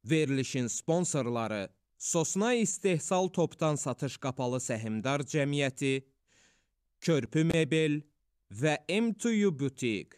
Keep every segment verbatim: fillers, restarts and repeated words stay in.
Verilişin sponsorları Sosna İstehsal Topdan Satış Qapalı Səhmdar Cəmiyyəti, Körpü Mebel və M iki U Butik.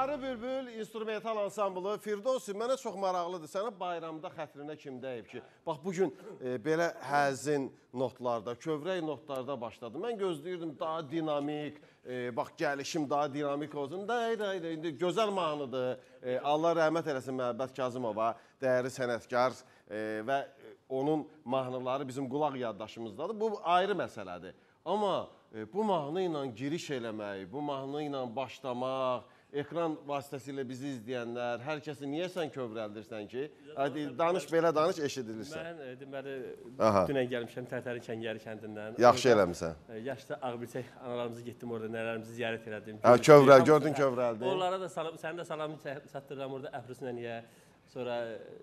Sarı Bülbül instrumental ansamblı Firdovsi mənə çox maraqlıdır. Sənə bayramda xətrinə kim deyib ki, bax bugün e, belə həzin notlarda, kövrək notlarda başladı. Mən gözləyirdim daha dinamik, e, bax gəlişim daha dinamik olsun. Day, day, day, indi gözəl mahnıdır. E, Allah rəhmət eləsin Məhəbbət Kazımova, dəyərli sənətkar e, və onun mahnıları bizim qulaq yaddaşımızdadır. Bu ayrı məsələdir. Amma e, bu mahnı ilə giriş eləmək, bu mahnı ilə başlamaq, ekran vasitəsilə bizi izləyənlər, hər kəsi niyə sən kövrəldirsən ki? Hadi, danış, belə danış, eşidilirsən. Mən e, deməli, dünən gəlmişəm Tərtəri Kəngəri kəndindən. Yaxşı eləmişsən. E, yaşda Ağbirçək analarımızı getdim orada, nələrimizi ziyarət elədim. Hə, kövrəl, gördün kövrəldi. Onlara da salam, sənin də salamı çatdırıram orada Əfrus nənəyə, sonra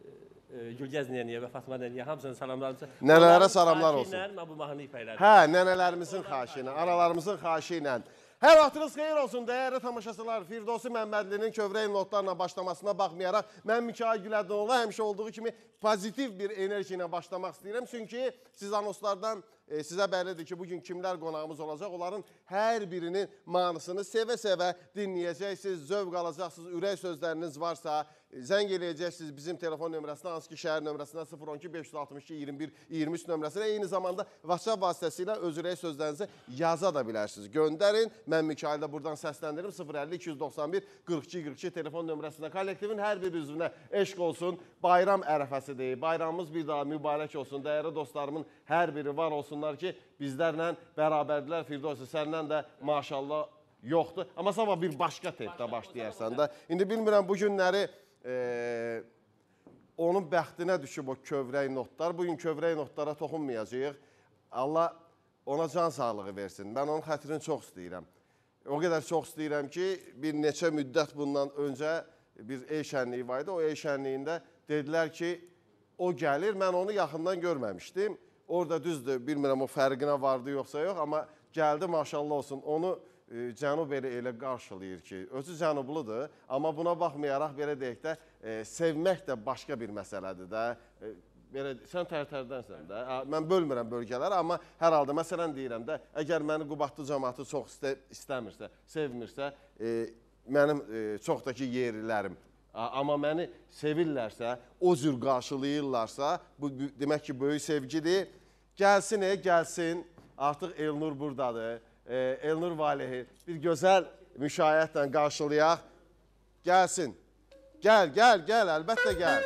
e, Gülgəz nənəyə və Fatma nənəyə, hamısına salamlarım. Nənələrə salamlar olsun. Mən bu mahnını ipəklədim. Hə, nənələrimizin xahishi ilə, analarımızın xahishi ilə. Hər vaxtınız xeyir olsun, dəyərli tamaşaçılar. Firdovsi Məmmədlinin kövrək notlarla başlamasına baxmayaraq, mən Mikail Gülədinoğlu həmişə olduğu kimi pozitiv bir enerji ilə başlamaq istəyirəm. Çünki siz anonslardan e, sizə bəllidir ki, bugün kimlər qonağımız olacaq, onların hər birinin mahnısını sevə-sevə dinləyəcəksiniz, zövq alacaqsınız, ürək sözləriniz varsa, zəng eləyəcəksiniz bizim telefon nömrəsinə, hansı ki şəhər nömrəsinə sıfır on iki beş yüz altmış iki iyirmi bir iyirmi üç nömrəsinə, eyni zamanda WhatsApp vasitəsilə öz ürək sözlərinizi yaza da bilərsiniz. Göndərin, mən Mikaildə buradan səsləndirim, sıfır əlli iki yüz doxsan bir qırx iki qırx iki telefon nömrəsinə. Kollektivin hər bir üzvünə eşq olsun, bayram ərəfəsidir, bayramımız bir daha mübarək olsun, dəyərli dostlarımın hər biri var olsunlar ki, bizlərlə bərabərdirlər. Firdovsi, səndən də maşallah yoxdur, amma sabah bir başqa tepdə başlayarsan da. İndi bilmirəm bu günləri Ee, onun bəxtinə düşüb o kövrək notlar. Bugün kövrək notlara toxunmayacağıq. Allah ona can sağlığı versin. Mən onun xətrini çox istəyirəm. O qədər çox istəyirəm ki, bir neçə müddət bundan öncə bir el şənliyi var idi. O el şənliyində dedilər ki, o gəlir. Mən onu yaxından görməmişdim. Orada düzdür, bilmirəm o fərqinə vardı yoxsa yox, amma gəldi, maşallah olsun. Onu Cənub elə elə qarşılayır ki, özü cənubludur, amma buna baxmayaraq belə deyək də, e, sevmək də başqa bir məsələdir də. E, belə, sən Tərtərdənsən də, mən bölmürəm bölgələri, amma hər halda məsələn deyirəm də, əgər məni Qubadlı cəmaatı çox istə, istəmirsə, sevmirsə, e, mənim e, çoxdakı yerlilərim, amma məni sevirlərsə, o cür qarşılayırlarsa, bu demək ki, böyük sevgidir. Gəlsin, e, gəlsin, artıq Elnur buradadır. Elnur Valihi bir gözəl müşayiətlə qarşılayaq. Gəlsin. Gəl, gəl, gəl, əlbəttə gəl.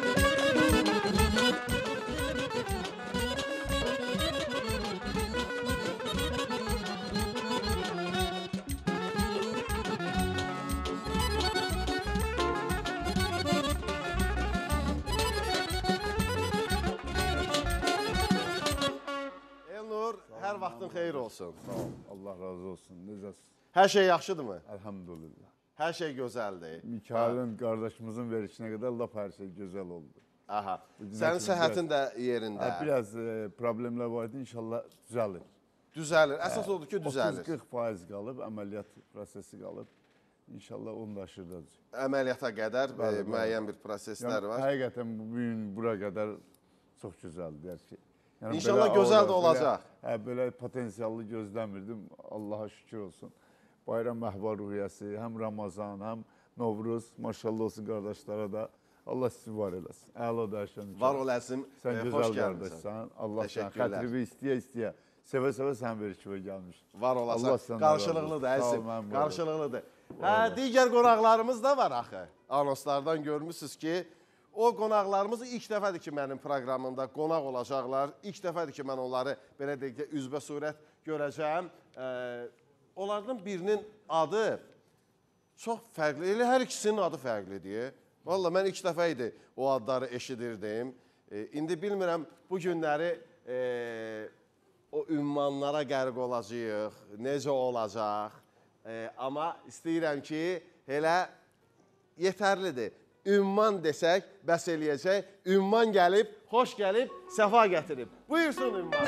Hər vaxtın xeyir olsun. Sağ ol, Allah razı olsun. Necəsiz? Hər şey yaxşıdırmı? Elhamdülillah. Hər şey gözəldir. Mikail'in qardaşımızın verişinə qədər laf hər şey gözəl oldu. Aha. Sənin səhhətin də yerində. Hə, biraz e, problemlər var idi, inşallah düzəlir. Düzəlir. Əsas odur ki, düzəlir. otuz qırx faiz qalıb, əməliyyat prosesi qalıb. İnşallah onu da aşırdadır. Əməliyyata qədər bəli, bəli. müəyyən bir proseslər yəni, var. Həqiqətən bu gün bura qədər çox gözəldir hər şey. Yəni, İnşallah gözəl də olacaq. Belə, hə, belə potensiallı gözləmirdim. Allaha şükür olsun. Bayram məhva ruhiyyəsi, həm Ramazan, həm Novruz, maşallah olsun qardaşlara da Allah sizi var eləsin. Əla dərşən. Var olasın. Sən e, gözəl qardaşsan. Allah sən xətribi istəyə-istəyə, sevə-sevə sən verişivə gəlmiş. Var olasan. Qarşılıqlıdır, əzim. Qarşılıqlıdır. Hə, digər qonaqlarımız da var axı. Anonslardan görmüşsünüz ki, o qonaqlarımız ilk dəfədir ki, mənim proqramımda qonaq olacaqlar. İlk dəfədir ki, mən onları belə deyək də üzbə surət görəcəm. Ee, onlardan birinin adı çox fərqli. Elə hər ikisinin adı fərqlidir. Vallahi mən ilk dəfə idi o adları eşidirdim. Ee, indi bilmirəm, bu günləri e, o ünvanlara qərq olacaq, necə olacaq. E, amma istəyirəm ki, elə yetərlidir. Ünvan desək, bəs eləyəcək. Ünvan gəlib, xoş gəlib, səfa gətirib. Buyursun ünvan.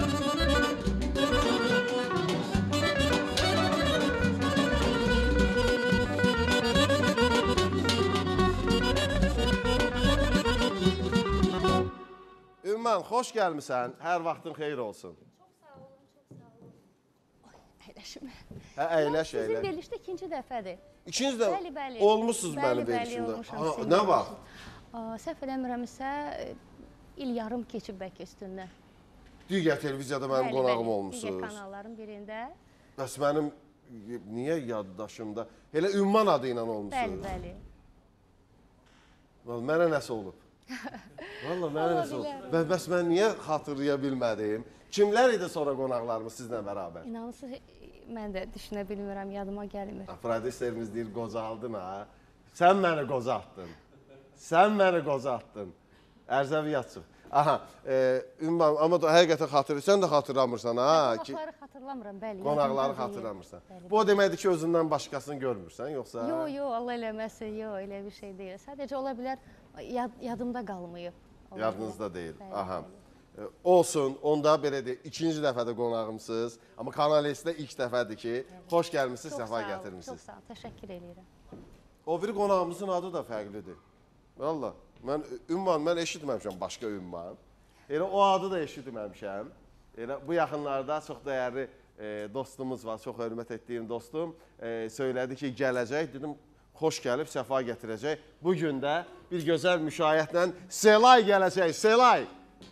Ünvan, xoş gəlmisən. Hər vaxtın xeyir olsun. Çox sağ olun, çox sağ olun. Ay, əyləşim. Hə, əyləş, əyləş. Sizin verilişdə ikinci dəfədir. İkiniz də Bəli, bəli. olmuşsunuz Bəli, mənim bəli, verilişimdə. olmuşam Ha, sizin nə var? Aa, Səhv eləmirəmsə, il yarım keçib bəlkə üstündən. Digər televiziyada mənim qonağım Digər olmusunuz. kanalların birində. Bəs mənim niyə yaddaşımda? Elə ünvan adı ilə Bəli, olmusunuz. bəli. Vallahi mənə nəsə olub. Vallahi mənə Ola nəsə olub. bilər. Bə- Bəs mən niyə xatırlaya bilmədim? Kimlər idi sonra qonaqlarımız sizlə bərabər? İnanırsınız, mən də düşünə bilmirəm, yadıma gəlmir. Ha, Prodüserimiz deyir, qocaldın ha. Sən məni qocaltdın. Sən məni qocaltdın. Ərzəviyyatçıq. Aha, e, ünvan, amma da həqiqətən xatırlayırsan, sən də xatırlamırsan ha. Ki, Qonaqları xatırlamıram, bəli. qonaqları yadımda deyil. xatırlamırsan. Bəli. Bu o deməkdir ki, özündən başqasını görmürsən, yoxsa? Yo, yo, Allah eləməsin, yo, elə bir şey deyil. Sadəcə ola bilər, yad, yadımda qalmayıb. Ola Yadınızda bilər. deyil. Bəli, Aha. bəli. E, Olsun, onda belə deyək, ikinci dəfədə qonağımsınız. Amma Kanal S-də ilk dəfədir ki, xoş gəlmisiniz, Çox səfa sağ olun, gətirmisiniz. Çox sağ olun, təşəkkür edirəm. O biri qonağımızın adı da fərqlidir. Valla, mən ünvan, mən eşitməmişəm başqa ünvan. Elə o adı da eşitməmişəm. Elə bu yaxınlarda çox dəyərli e, dostumuz var, çox hörmət etdiyim dostum. E, söylədi ki, gələcək, dedim, xoş gəlib, səfa gətirəcək. Bugün də bir gözəl müşayiətlə Selay gələcək, Selay.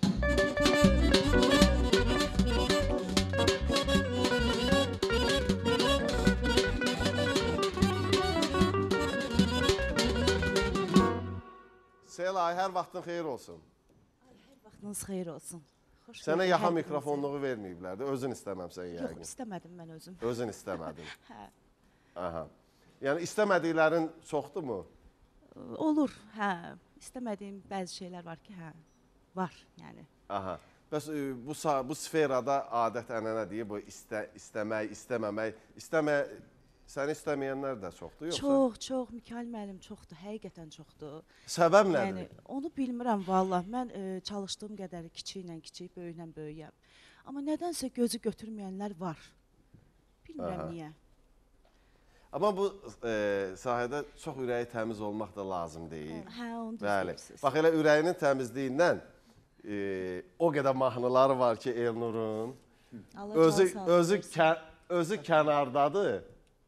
Selay, hər vaxtın xeyir olsun. Vaxtınız xeyir olsun. Xoş Sənə gördük yaxa hər mikrofonluğu verməyiblər də, özün istəməmsən birinizi. Yox, yəqin. istəmədim mən özüm. Özün istəmədin. Hə. Aha. Yəni istəmədiklərin çoxdurmu? Olur, hə. İstəmədiyim bəzi şeylər var ki, hə. Var, yəni. Aha. Bəs e, bu sa- bu sferada adət-ənənə deyir, bu istə, istəmək, istəməmək, istəmə səni istəməyənlər də çoxdur yoxsa? Çox, çox Mikail müəllim çoxdur, həqiqətən çoxdur. Səbəb Yəni nədir? onu bilmirəm vallah. Mən e, çalışdığım qədər kiçiklə kiçik, böyüklə böyüyəm. Amma nədənsə gözü götürməyənlər var. Bilmirəm Aha. niyə. Amma bu e, sahədə çox ürəyi təmiz olmaq da lazım deyil. Hə, onu düz Bəli. deyirsiz. Bax elə ürəyinin təmizliyindən e, o qədər mahnıları var ki Elnurun. Allah Özü can sağlığı özü versin. kə, özü kənardadır.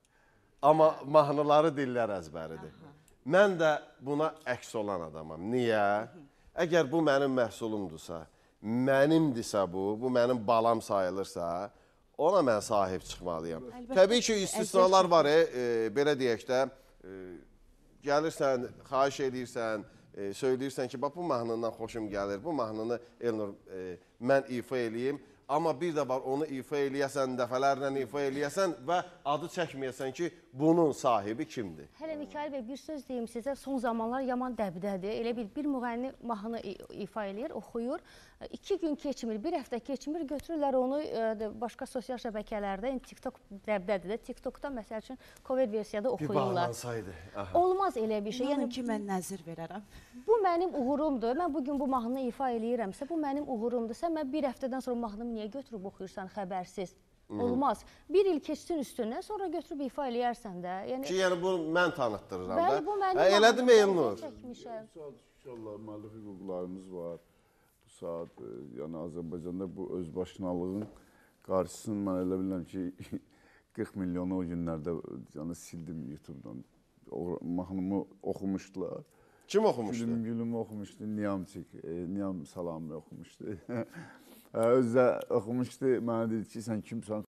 Amma mahnıları dillər əzbəridir. Mən də buna əks olan adamam. Niyə? Əgər bu mənim məhsulumdursa, mənimdirsə bu, bu mənim balam sayılırsa, ona mən sahib çıxmalıyam. Əlbəttə Təbii ki, ki, istisnalar əziyyət var, e, e, belə deyək də, e, gəlirsən, xahiş edirsən, e, söyləyirsən ki, bax bu mahnından xoşum gəlir, bu mahnını Elnur e, mən ifa eləyim. Amma bir də var, onu ifa eləyəsən, dəfələrlə ifa eləyəsən və adı çəkməyəsən ki, bunun sahibi kimdir? Hələ Mikail bəy, bir söz deyim sizə, son zamanlar yaman dəbdədir. Elə bil, bir müğənni mahnı i- ifa eləyir, oxuyur. İki gün keçmir, bir həftə keçmir, götürürlər onu e, başqa sosial şəbəkələrdə, indi TikTok dəbdədir də, TikTokda məsəl üçün cover versiyada Bir oxuyurlar. bağlansaydı. Aha. Olmaz elə bir şey. İnanın Yəni ki, mən nəzir verərəm. bu mənim uğurumdur. Mən bu gün bu mahnını ifa eləyirəmsə, bu mənim uğurumdur. Sən mən bir həftədən sonra mahnımı niyə götürüb oxuyursan xəbərsiz? Olmaz. Bir il keçsin üstündən, sonra götürüb ifa eləyərsən də. Yəni Ki, yəni bunu mən tanıtdırıram da. bəli, bu mənim Hə, elədi mi mahnımdır, Elnur? çəkmişəm. Bu saat inşallah müəllif hüquqlarımız var. Bu saat e, yəni Azərbaycanda bu özbaşınalığın qarşısını mən elə bilirəm ki qırx milyonu o günlərdə yəni sildim YouTube-dan. O mahnımı oxumuşdular. Kim oxumuşdu? Gülüm gülümü oxumuşdu, Niyamçik, e, Niyam Salamı oxumuşdu. Hə, özü də oxumuşdu, mənə dedi ki, sən kimsən?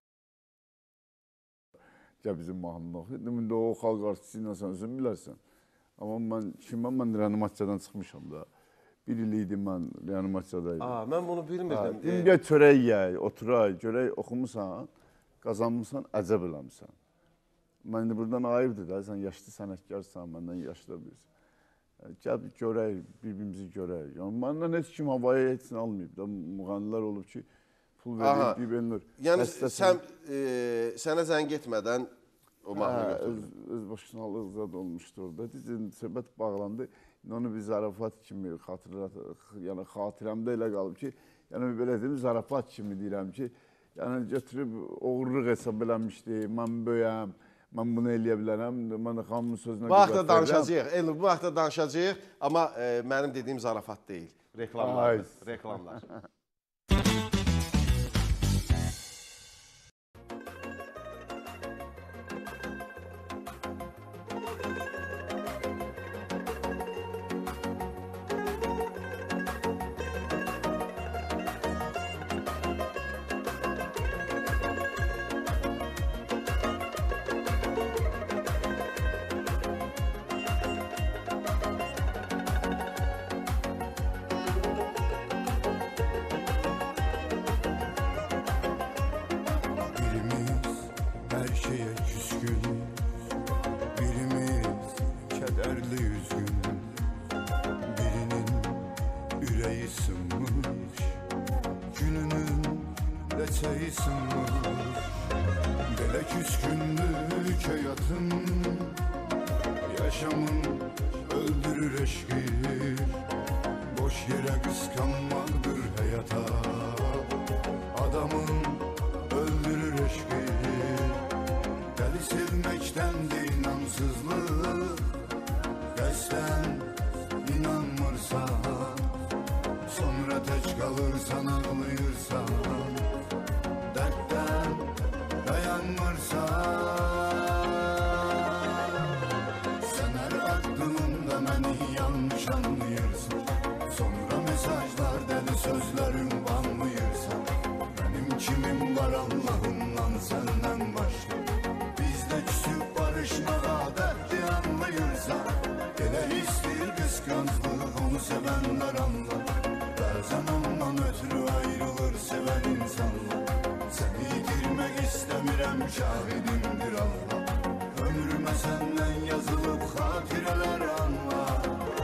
Gəl bizim mahnını oxu. Dedim, indi o xalq artisti ilə sən özün bilərsən. Amma mən kiməm, mən reanimasiyadan çıxmışam da. Bir il idi mən reanimasiyadaydım. Aa, mən bunu bilmirdim. Dedim, E, gəl çörək yeyək, oturaq, görək oxumusan, qazanmısan, əcəb eləmisən. Mən indi buradan ayırdı da, sən yaşlı sənətkarsan, məndən yaşlı bilirsən. Gəl görək, bir-birimizi görək. Yəni, məndən heç kim havaya heç nə almayıb da, müğənnilər olub ki, pul Aha. verib, bir beynir. yəni sən e, sənə zəng etmədən o mahnını Hə, öz, götürdün. öz başınalıq zad olmuşdu orada. Dizin söhbət bağlandı. İndi onu bir zarafat kimi xatırlat, yəni xatirəmdə elə qalıb ki, yəni belə deyim, zarafat kimi deyirəm ki, yəni götürüb oğurluq hesab eləmişdi, mən böyəm, mən bunu eləyə bilərəm, mən xanımın sözünə Bu haqda qüvvət verirəm. danışacağıq. Elnur, bu haqda danışacağıq, amma e, mənim dediyim zarafat deyil. Reklamlar. Ay. Reklamlar. sınır. Belə küskünlük həyatın, yaşamın öldürür eşqi. Boş yere kıskanmaktır hayata, adamın öldürür eşqi. Deli sevmekten de inamsızlık, qəsdən inanmırsan, sonra tək kalırsan, ağlayırsan, dertten dayanmırsan. Sen her aklında beni yanlış anlayırsın, sonra mesajlar deli sözlerin banlayırsan. Benim kimim var Allah'ımdan senden başka, bizde küsüp barışmağa dertli anlayırsan. Elə istəyir qısqanclıq, onu sevənlər anlar. Bəzən ondan ötürü ayrılır sevən insanlar. Səni itirmək istəmirəm, şahidimdir Allah. Ömrümə səndən yazılıb xatirələr anlar.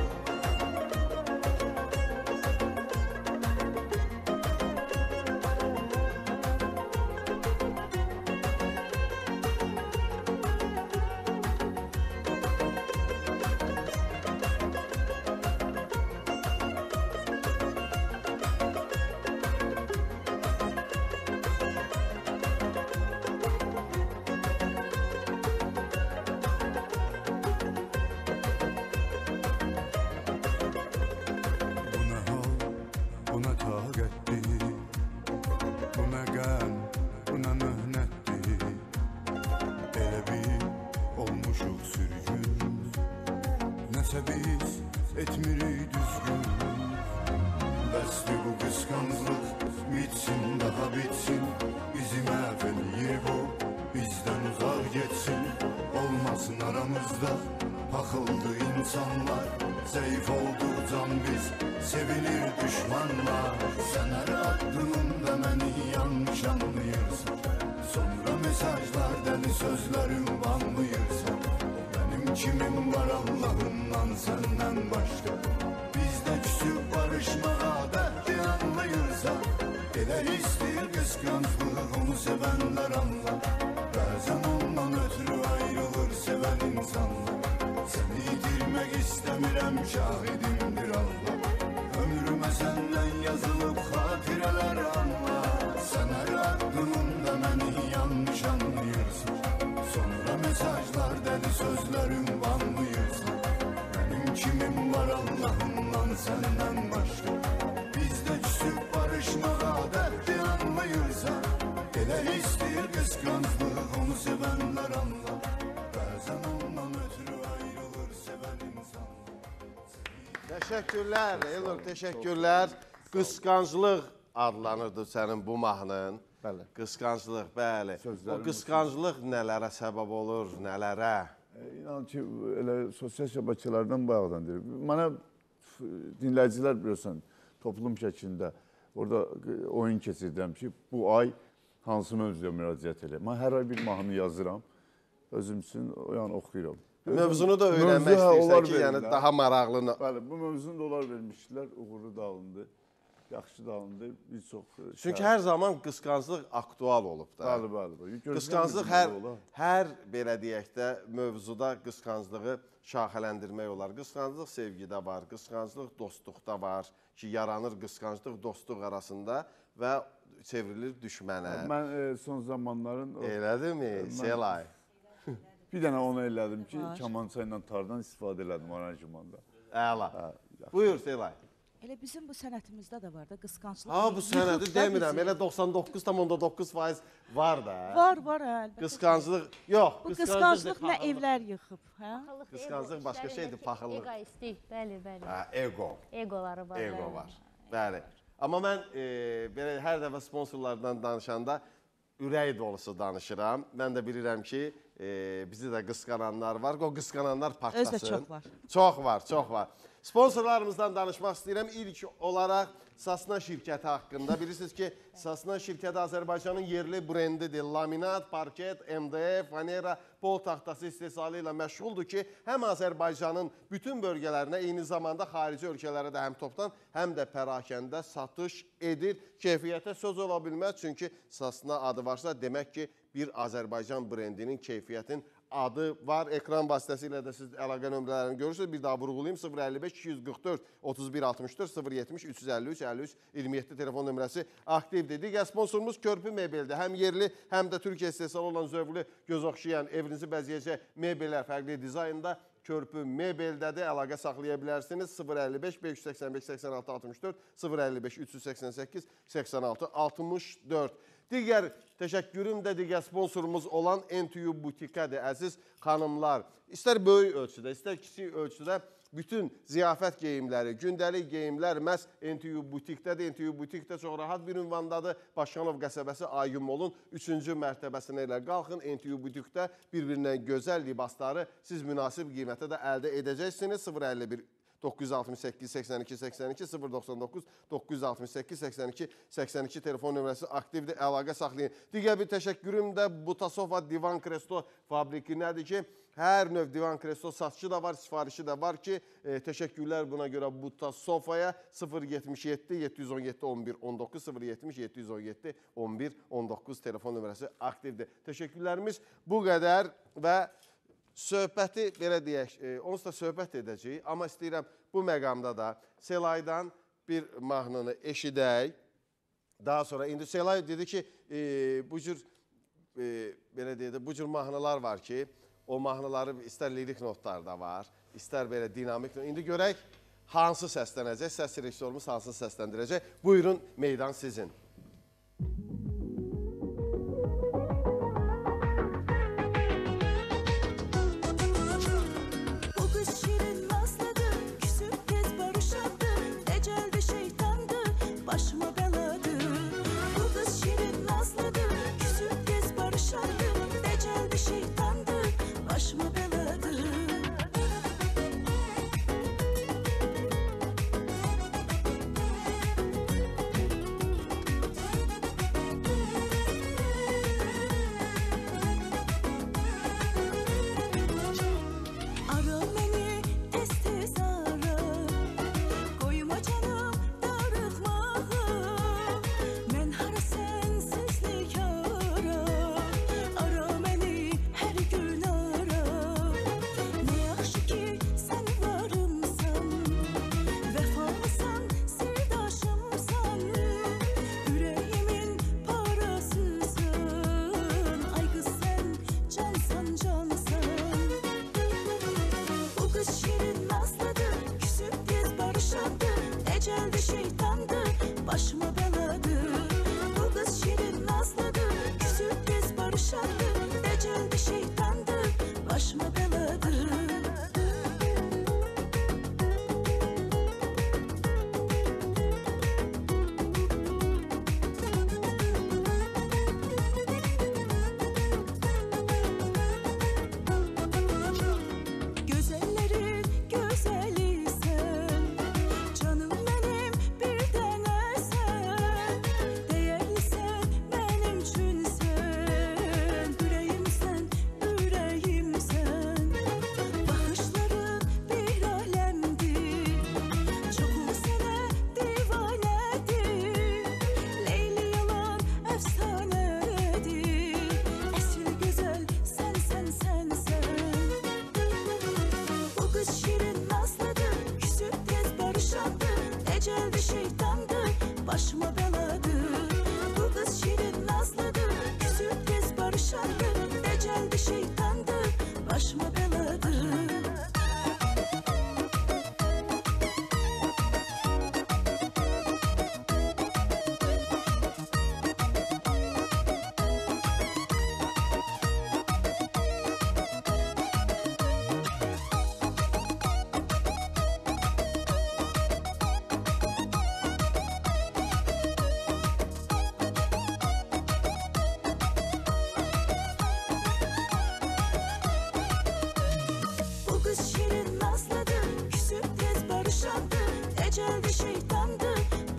Teşekkürler Elnur, teşekkürler. Qısqanclıq adlanırdı sənin bu mahnın. Bəli. Qısqanclıq, bəli. O Sözlərimiz- qısqanclıq nələrə səbəb olur, nələrə? E, İnan ki, elə sosial şəbəkələrdən bayaqdan deyir. Mənə f- dinləyicilər bilirsən, toplum şəklində orada e, oyun keçirdirəm ki, bu ay hansı mövzuya müraciət edəyim. Mən hər ay bir mahnı yazıram, özüm üçün yəni oxuyuram. Mövzunu da Mövzu, öyrənmək hə, istəyirsən onlar ki, yəni verirlər. daha maraqlı. Bəli, bu mövzunu da onlar vermişdilər, uğurlu da alındı, yaxşı da alındı, bir çox... e, Çünki şərait- hər zaman qısqanclıq aktual olub da. Bəli, bəli. bəli. Gözləmirdim Qısqanclıq belə hər, ola. hər belə deyək də mövzuda qısqanclığı şaxələndirmək olar. Qısqanclıq sevgidə var, qısqanclıq dostluqda var ki, yaranır qısqanclıq dostluq arasında və çevrilir düşmənə. Mən e, son zamanların... o- Elədirmi? Selay. Bir dənə onu elədim ki, kamança ilə tardan istifadə elədim aranjmanda. Əla. Hə, Buyur Selay. Elə bizim bu sənətimizdə də var da qısqanclıq. Ha bu sənədi Yıxıb da demirəm. bizi. Elə doxsan doqquz tam onda doqquz faiz var da. Var, var hə, əlbəttə. Qısqanclıq yox, Bu qısqanclıq qısqanclıq nə paxıllıq. evlər yıxıb, hə? Qısqanclıq başqa şeydir, paxıllıq. Egoistik, bəli, bəli. Hə, ego. Egoları var. Ego bəli. var. Bəli. Amma mən e, belə hər dəfə sponsorlardan danışanda ürək dolusu danışıram. Mən də bilirəm ki, e, bizi də qısqananlar var. O qısqananlar partlasın. Özdə çox var. Çox var, çox var. Sponsorlarımızdan danışmaq istəyirəm. İlk olaraq Sasna şirkəti haqqında. Bilirsiniz ki, Sasna şirkəti Azərbaycanın yerli brendidir. Laminat, parket, M D F, fanera, pol taxtası istehsalı ilə məşğuldur ki, həm Azərbaycanın bütün bölgələrinə, eyni zamanda xarici ölkələrə də həm topdan, həm də pərakəndə satış edir. Keyfiyyətə söz ola bilməz, çünki Sasna adı varsa, demək ki, bir Azərbaycan brendinin keyfiyyətin adı var. Ekran vasitəsilə də siz əlaqə nömrələrini görürsünüz. Bir daha vurğulayayım. sıfır əlli beş iki yüz qırx dörd otuz bir altmış dörd sıfır yetmiş üç yüz əlli üç əlli üç iyirmi yeddi telefon nömrəsi aktivdir. Digər sponsorumuz Körpü Mebeldir. Həm yerli, həm də Türkiyə istehsalı olan zövqlü, göz oxşayan, evinizi bəzəyəcək mebellər fərqli dizaynda Körpü Mebeldədir. Əlaqə saxlaya bilərsiniz. sıfır əlli beş beş yüz səksən beş səksən altı altmış dörd sıfır əlli beş üç yüz səksən səkkiz səksən altı altmış dörd. Digər təşəkkürüm də digər sponsorumuz olan N T U Butikədir. Əziz xanımlar, istər böyük ölçüdə, istər kiçik ölçüdə bütün ziyafət geyimləri, gündəlik geyimlər məhz N T U Butikdədir. N T U Butikdə çox rahat bir ünvandadır. Başkanov qəsəbəsi Aygünmolun üçüncü mərtəbəsinə ilə qalxın. N T U Butikdə bir-birindən gözəl libasları siz münasib qiymətə də əldə edəcəksiniz. sıfır əlli bir doqquz yüz altmış səkkiz səksən iki səksən iki sıfır doxsan doqquz doqquz yüz altmış səkkiz səksən iki səksən iki telefon nömrəsi aktivdir. Əlaqə saxlayın. Digər bir təşəkkürüm də Butasova Divan Kresto fabrikinədir ki, hər növ divan kresto satışı da var, sifarişi də var ki, e, təşəkkürlər buna görə Butasofaya sıfır yetmiş yeddi yeddi yüz on yeddi on bir on doqquz sıfır yetmiş yeddi yüz on yeddi on bir on doqquz telefon nömrəsi aktivdir. Təşəkkürlərimiz bu qədər və söhbəti belə deyək, e, onsuz da söhbət edəcəyik, amma istəyirəm bu məqamda da Selaydan bir mahnını eşidək. Daha sonra indi Selay dedi ki, e, bu cür e, belə deyək, bu cür mahnılar var ki, o mahnıları istər lirik notlarda var, istər belə dinamik. İndi görək hansı səslənəcək, səs rejissorumuz hansı səsləndirəcək. Buyurun, meydan sizin.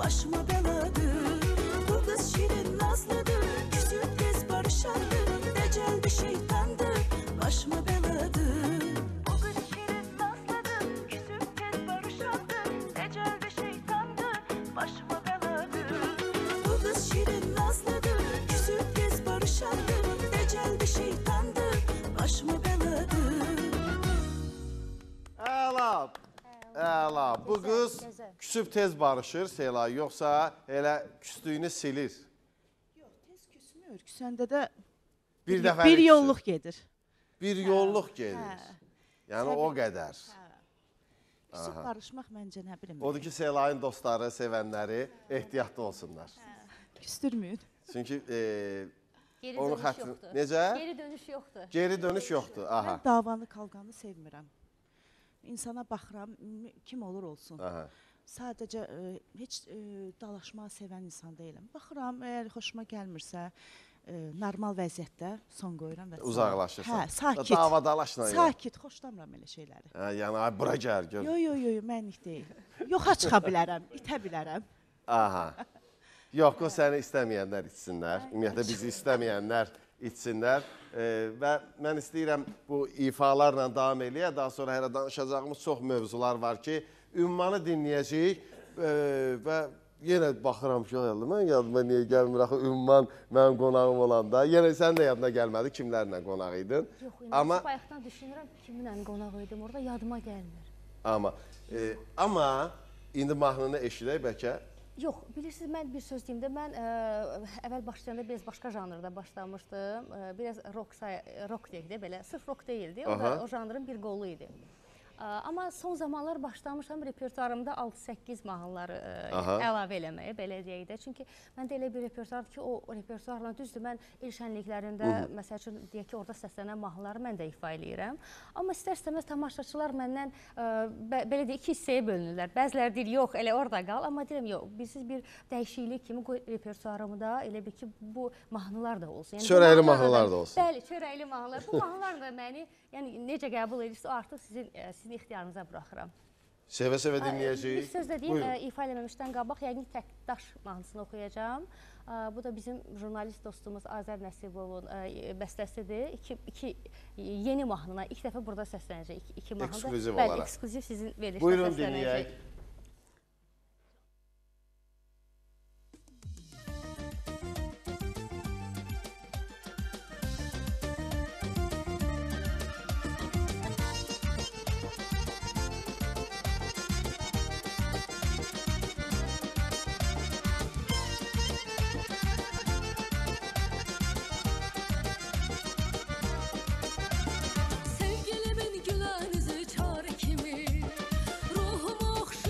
başıma beladır. Bu kız şirin nazlıdır, küsüp tez barışandır. Deceldi şeytandır, başıma beladır. Bu kız şirin nazlıdır, küsüp tez barışandır. Deceldi şeytandır, başıma beladır. Bu kız şirin nazlıdır, küsüp tez barışandır. Deceldi şeytandır, başıma beladır. Əla. Əla. Bu qız küsüb tez barışır Sela, yoxsa elə küstüyünü silir? Yox, tez küsmür. Küsəndə də Bir bir, dəfə bir yolluq gedir. Bir yolluq gedir. Hə. Yəni o qədər. Küsüb barışmaq məncə nə bilim. Odur ki, Selayın dostları, sevənləri ehtiyatlı olsunlar. Küstürməyin. Çünki e, Geri onun dönüş xətri... yoxdur. Necə? Geri dönüş yoxdur. Geri dönüş yoxdur. Aha. Mən davanı, kavganı sevmirəm. İnsana baxıram, kim olur olsun. Aha. Sadəcə e, heç e, dalaşmağı sevən insan deyiləm. Baxıram, əgər xoşuma gəlmirsə, e, normal vəziyyətdə son qoyuram və Uzaqlaşırsan. Hə, sakit. Davadalaşla. Sakit, xoşlamıram elə şeyləri. Hə, yəni ay bura gəl, gör. Yo, yo, yo, yo, mənlik deyil. Yoxa çıxa bilərəm, itə bilərəm. Aha. Yox, o səni istəməyənlər içsinlər. Ümumiyyətlə bizi istəməyənlər içsinlər. E, və mən istəyirəm bu ifalarla davam eləyə. Daha sonra hələ danışacağımız çox mövzular var ki, ünvanı dinləyəcəyik e, və yenə baxıram ki, mən yadıma niyə gəlmir axı ünvan mənim qonağım olanda. Yenə sən də yadına gəlmədi kimlərlə qonaq idin. Yox, indi Amma bayaqdan düşünürəm kiminlə qonaq idim orada yadıma gəlmir. amma e, amma indi mahnını eşidək bəlkə. Yox, bilirsiniz, mən bir söz deyim də, mən ə, əvvəl başlayanda biraz başqa janrda başlamışdım. Ə, biraz rock, rock deyək də, belə, sırf rock deyildi, o, da, o janrın bir qolu idi. Ə, amma son zamanlar başlamışam repertuarımda altı səkkiz mahnıları ə, əlavə eləməyə, belə deyək də. Çünki məndə elə bir repertuardır ki, o repertuarla düzdür, mən il şənliklərində, məsəl üçün, deyək ki, orada səslənən mahnıları mən də ifa eləyirəm. Amma istər-istəməz tamaşaçılar məndən, ə, bə, belə deyək, iki hissəyə bölünürlər. Bəziləri deyir, yox, elə orada qal, amma deyirəm, yox, bilsiz bir dəyişiklik kimi repertuarımda elə bir ki, bu mahnılar da olsun. Yəni, çörəkli mahnılar da olsun. Bəli, çörəkli mahnılar. Bu mahnılar da məni, yəni necə qəbul edirsə, o artıq sizin, sizin ixtiyarınıza buraxıram. Sevə-sevə dinləyəcəyik. Bir söz də deyim, ifa eləməmişdən qabaq, yəqin Təkdaş mahnısını oxuyacağım. Bu da bizim jurnalist dostumuz Azər Nəsibovun bəstəsidir. İki, iki yeni mahnına ilk dəfə burada səslənəcək. İki mahnıda. Ekskluziv Bəli, olaraq. ekskluziv sizin verilişdə Buyurun səslənəcək. dinləyək. Sevgilimin gülen yüzü çare kimi, ruhum okşar.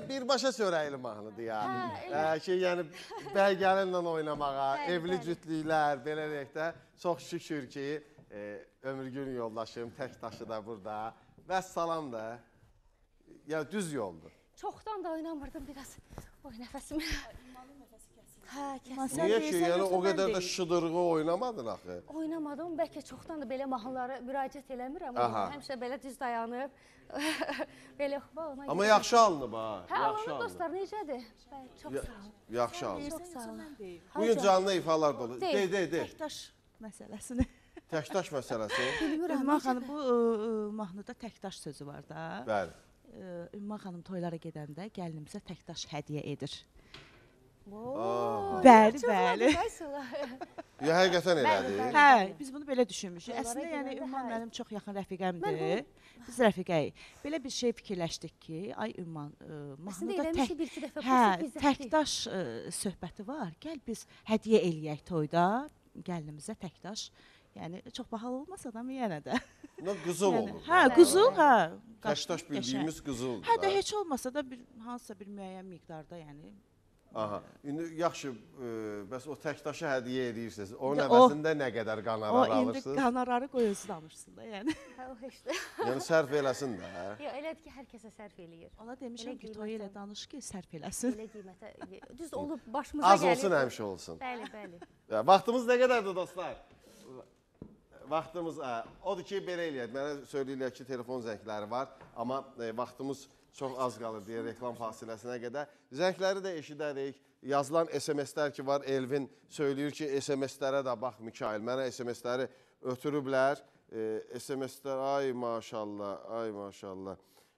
birbaşa sörəyli mahnıdır ya. Hə, ki, yəni bəy gəlinlə oynamağa, evli cütlüklər, belə deyək də, çox şükür ki, e, ömürgün yoldaşım, tək daşı da burada. Və salam da, ya düz yoldur. Çoxdan da oynamırdım biraz. Oy, nəfəsimi. Hə, kəsin. Niyə ki, yəni o qədər də şıdırğı oynamadın axı? Oynamadım, bəlkə çoxdan da belə mahnılara müraciət eləmirəm. Həmişə belə düz dayanıb, belə xüba. Amma yaxşı alınıb ha. Hə, alınıb dostlar, necədir? Çox sağ olun. Yaxşı alınıb. Çox sağ olun. Bugün canlı ifalar dolu. De, de, de. Təkdaş məsələsini. Təkdaş məsələsi. Ümman xanım, bu mahnıda təkdaş sözü var da. Bəli. Ümman xanım toylara gedəndə gəlinimizə təkdaş hədiyyə edir. Oo, Bəli, bəli. Ya həqiqətən elədi. Hə, biz bunu belə düşünmüşük. Əslində yəni Ümman mənim çox yaxın rəfiqəmdir. Biz rəfiqəyik. Belə bir şey fikirləşdik ki, ay Ümman, mahnıda tək Hə, təkdaş söhbəti var. Gəl biz hədiyyə eləyək toyda gəlinimizə təkdaş. Yəni çox bahalı olmasa da yenə də. Nə qızıl olur. Hə, qızıl, hə. Təkdaş bildiyimiz qızıldır. Hə də heç olmasa da bir hansısa bir müəyyən miqdarda, yəni. Aha. İndi yaxşı, bəs o təkdaşı hədiyyə edirsiniz. Onun əvəzində nə qədər qanarar alırsınız? O indi qanararı qoyulsun danışsın da, yəni. Hə, o heç də. Yəni sərf eləsin də, hə? Yox, elədir ki, hər kəsə sərf eləyir. Ona demişəm ki, toy elə danış ki, sərf eləsin. Elə qiymətə, düz olub başımıza gəlir. Az olsun, həmişə olsun. Bəli, bəli. Vaxtımız nə qədərdir dostlar? Vaxtımız, odur ki, belə eləyək. Mənə söyləyirlər ki, telefon zəngləri var, amma vaxtımız çox az qalır deyə reklam fasiləsinə qədər. Zəngləri də eşidərik. Yazılan S M S-lər ki var, Elvin söyləyir ki, S M S-lərə də bax, Mikail, mənə S M S-ləri ötürüblər. S M S-lər, ay maşallah, ay maşallah.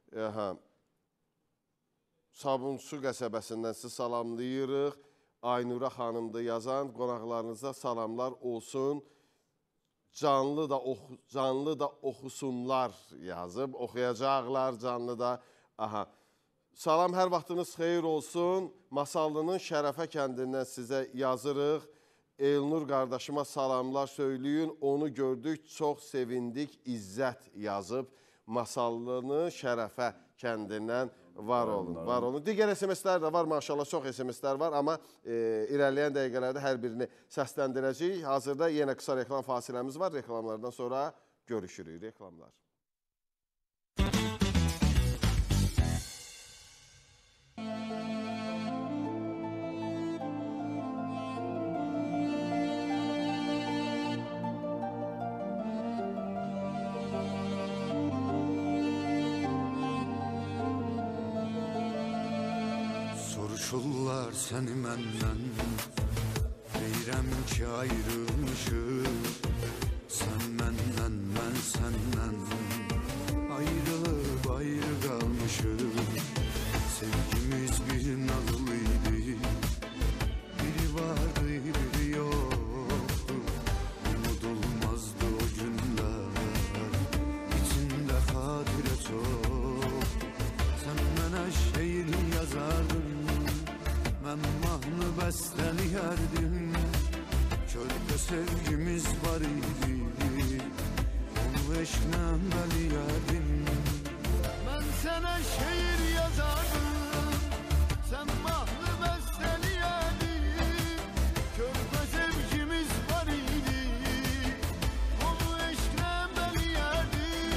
Sabunçu qəsəbəsindən sizi salamlayırıq. Aynura xanımdır yazan, qonaqlarınıza salamlar olsun. Canlı da, oxu, canlı da oxusunlar yazıb, oxuyacaqlar canlı da. Aha. Salam, hər vaxtınız xeyir olsun. Masallının Şərəfə kəndindən sizə yazırıq. Elnur qardaşıma salamlar söyləyin. Onu gördük, çox sevindik, İzzət yazıb. Masallının Şərəfə kəndindən var olun, var olun. Digər S M S-lər də var, maşallah, çox S M S-lər var, amma e, irəliləyən dəqiqələrdə hər birini səsləndirəcəyik. Hazırda yenə qısa reklam fasiləmiz var. Reklamlardan sonra görüşürük. Reklamlar. Soruşurlar səni məndən, deyirəm ki ayrılmışıq. Sən məndən, mən səndən, ayrılıb ayrı qalmışıq. Sevgimiz bir nağıl idi, biri vardı, biri yoxdu. Unudulmazdı o günlər, içində xatirə çox. Sən mənə şeir yazardın, mən mahnı bəstəliyərdim. Körpə sevgimiz var idi, onu eşqlə bəliyərdim. Mən sənə şeir yazardım, sən mahnı bəstəliyərdin. Körpə sevgimiz var idi, onu eşqlə bəliyərdim.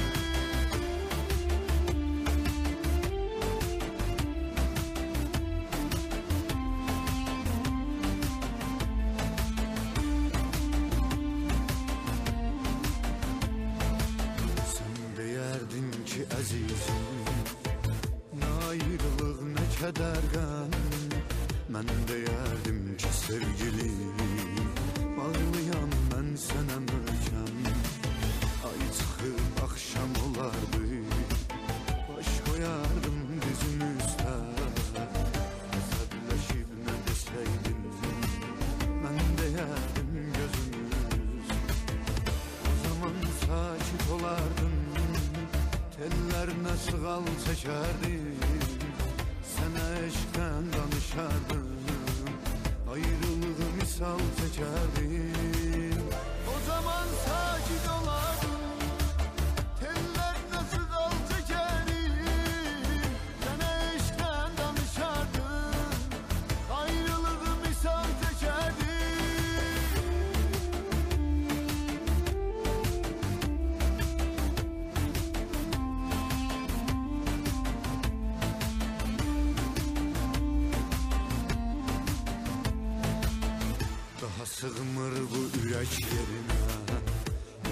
Əzizim, nə ayrılıq, nə kədər qəm. Mən deyərdim ki, sevgili, bağlıyam mən sənə möhkəm. Ay çıxıb axşam olardı, baş qoyardım dizin üstə. Əsəbləşib nə desəydim, mən deyərdim gözümüz. O zaman sakit olardım, tellərinə sığal çəkərdim, sənə eşqdən danışardım, ayrılığı misal çəkərdim. O zaman sakit olardım, tellərinə sığal çəkərdim, sənə eşqdən danışardım.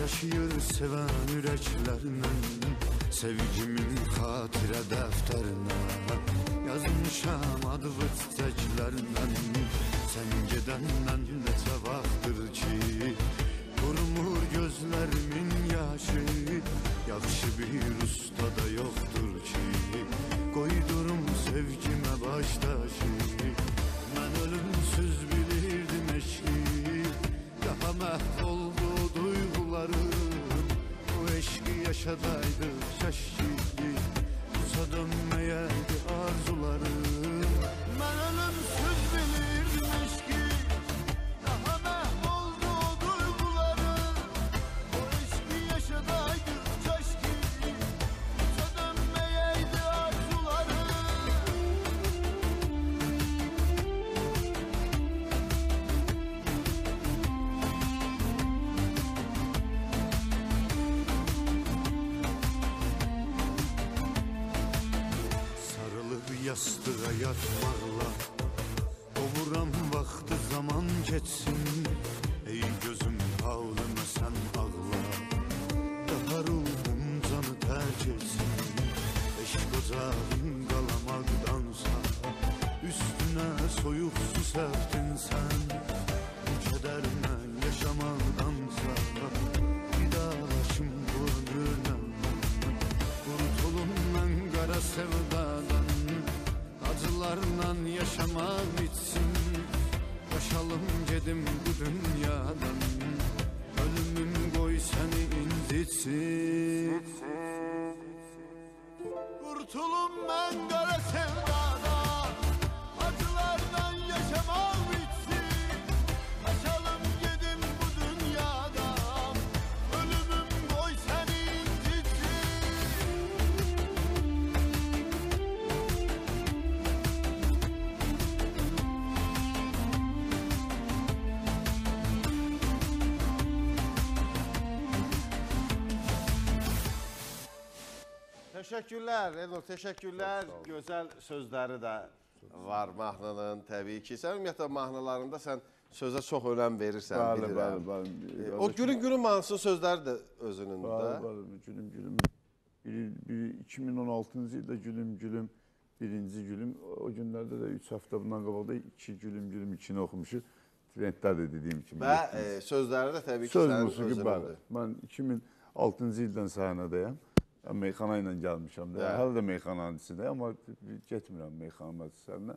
yaşayır seven yüreklerle. Sevgimin xatirə dəftərinə yazmışam adımı çiçəklərlə. Sən gedəndən neçə vaxtdır ki qurumur gözlərimin yaşı. Yaxşı bir usta da yoxdur ki qoydurum sevgimə baş daşı. Mən ölümsüz bilirdim eşki, daha məhv oldu duygularım. O eşki yaşadaydı şaşki, uza dönməyəydi arzularım. Mən ölümsüz bilirdim eşki, daha məhv oldu duygularım. O eşki yaşadaydı şaşki, uza dönməyəydi arzularım. Sarılıb yastığa yatmaqla ovuram vaxtı zaman geçsin. Ey gözüm ağlama sen ağla, daha ruhum canı terk etsin. Eşk ocağın qalamaqdansa üstüne soyuq su səpdin sen. Bu kədərlə yaşamaqdansa vidalaşım bu ömürlə. Qurtulum mən qara sevdadan, acılarla yaşamaq bitsin. Başalım gedim bu dünyadan, ölümüm qoy səni incitsin. Qurtulum mən qara sevdadan, acılardan yaşamaq bitsin. Başalım gedim bu dünyadan, ölümüm qoy səni incitsin. Teşekkürler Elnur, teşekkürler. Gözəl sözləri də var mahnının təbii ki. Sən ümumiyyətlə mahnılarında sən sözə çox önəm verirsən, Bəli, bilirəm. bəli, bəli. E, O gülün gülün mahnısının sözləri də özünün Bəli, də. bəli, gülüm gülüm. Bir, bir, iki min on altıncı ildə gülüm gülüm, birinci gülüm. O günlərdə də üç həftə bundan qabaqda iki gülüm gülüm ikini oxumuşuq. Trenddə də dediyim kimi. Və e, sözləri də təbii ki Söz sənin musiqi bəli. özünündür. Mən iki min altıncı ildən səhnədəyəm. Ben meyxana ilə gəlmişəm də. Hələ də meyxananın içindəyəm, amma getmirəm meyxana məclislərinə.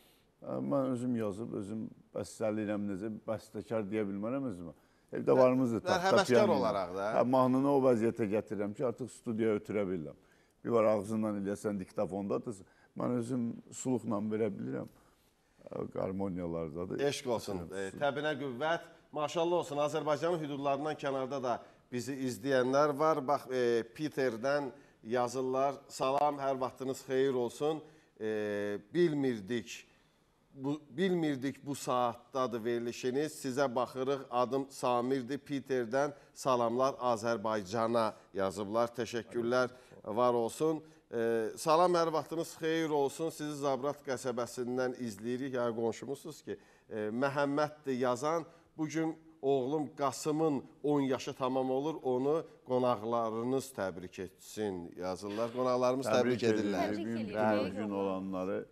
Mən özüm yazıb, özüm bəstəliyirəm, necə bəstəkar deyə bilmərəm özümə. Evdə varımızdır. Həvəskar olaraq da. Hə, mahnını o vəziyyətə gətirirəm ki, artıq studiyaya ötürə bilirəm. Bir var ağzından eləyəsən diktafondadır. Mən özüm suluqla verə bilirəm. Harmoniyalardadır. Eşq olsun, e, təbinə qüvvət. Maşallah olsun, Azərbaycanın hüdudlarından kənarda da bizi izləyənlər var. Bax, e, Peterdən yazırlar. Salam, hər vaxtınız xeyir olsun. E, bilmirdik, bu, bilmirdik bu saatdadır verilişiniz. Sizə baxırıq, adım Samirdir. Peterdən salamlar Azərbaycana yazıblar. Təşəkkürlər var olsun. E, salam, hər vaxtınız xeyir olsun. Sizi Zabrat qəsəbəsindən izləyirik. Yəni qonşumuzsunuz ki, e, Məhəmməddir yazan. Bugün oğlum Qasımın on yaşı tamam olur, onu qonaqlarınız təbrik etsin yazırlar. Qonaqlarımız təbrik, təbrik edirlər. Təbrik gün olanları.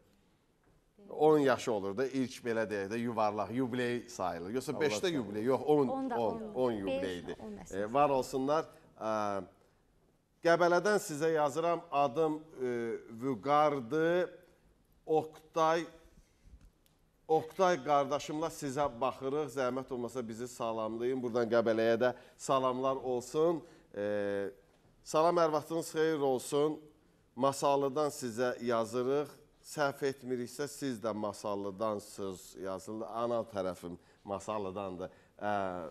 on yaşı olur da ilk belə deyək də yuvarlaq, yubiley sayılır. Yoxsa beşdə yubiley, yox on yubileydir. E, var olsunlar. E, Qəbələdən sizə yazıram, adım e, Vüqardır. Oktay Oktay qardaşımla sizə baxırıq. Zəhmət olmasa bizi salamlayın. Buradan Qəbələyə də salamlar olsun. Ee, salam, hər vaxtınız xeyir olsun. Masallıdan sizə yazırıq. Səhv etmiriksə siz də Masallıdansınız yazılır. Anal tərəfim Masallıdandır. Ee,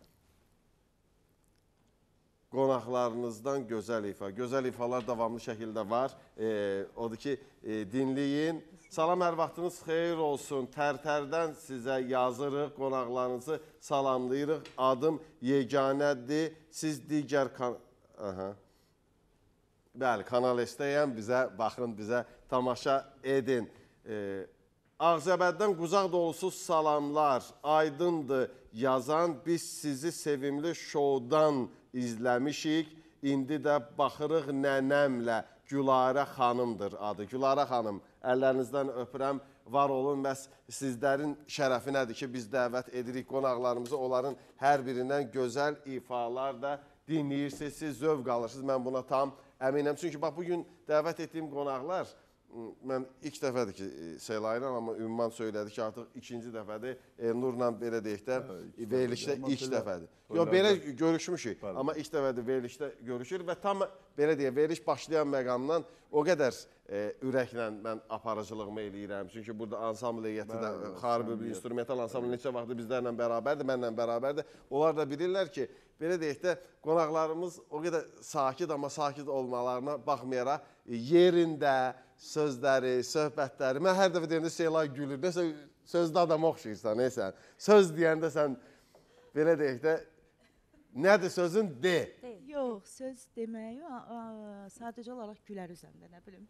qonaqlarınızdan gözəl ifa. Gözəl ifalar davamlı şəkildə var. Ee, odur ki, e, dinləyin. Salam, hər vaxtınız xeyir olsun. Tərtərdən sizə yazırıq, qonaqlarınızı salamlayırıq. Adım Yeganədir. Siz digər kan... Aha. Bəli, Kanal S-dəyəm. Bizə baxın, bizə tamaşa edin. Ee, Ağzəbəddən quzaq dolusu salamlar. Aydındır yazan biz sizi sevimli şovdan izləmişik. İndi də baxırıq nənəmlə Gülarə xanımdır adı. Gülarə xanım, əllərinizdən öpürəm. Var olun, məhz sizlərin şərəfinədir ki, biz dəvət edirik qonaqlarımızı. Onların hər birindən gözəl ifalar da dinləyirsiniz, siz zövq alırsınız. Mən buna tam əminəm. Çünki bax, bugün dəvət etdiyim qonaqlar, mən ilk dəfədir ki, Selayla, amma Ümman söylədi ki, artıq ikinci dəfədir. Elnurla belə deyək də, verilişdə ilk dəfədir. Yox, belə görüşmüşük, amma ilk dəfədir verilişdə görüşür və tam belə deyək, veriliş başlayan məqamdan o qədər ürəklə mən aparıcılığımı eləyirəm. Çünki burada ansambl heyəti də, xarbi bir instrumental ansambl neçə vaxtdır bizlərlə bərabərdir, mənlə bərabərdir. Onlar da bilirlər ki, belə deyək də, qonaqlarımız o qədər sakit, amma sakit olmalarına baxmayaraq yerində, sözləri, söhbətləri. Mən hər dəfə deyəndə Seylay gülür. Nəsə sözdə adama oxşayırsan, neysən. Söz deyəndə sən, belə deyək də, nədir sözün? De. Yox, söz demək, sadəcə olaraq gülər üzəndə, nə bilim.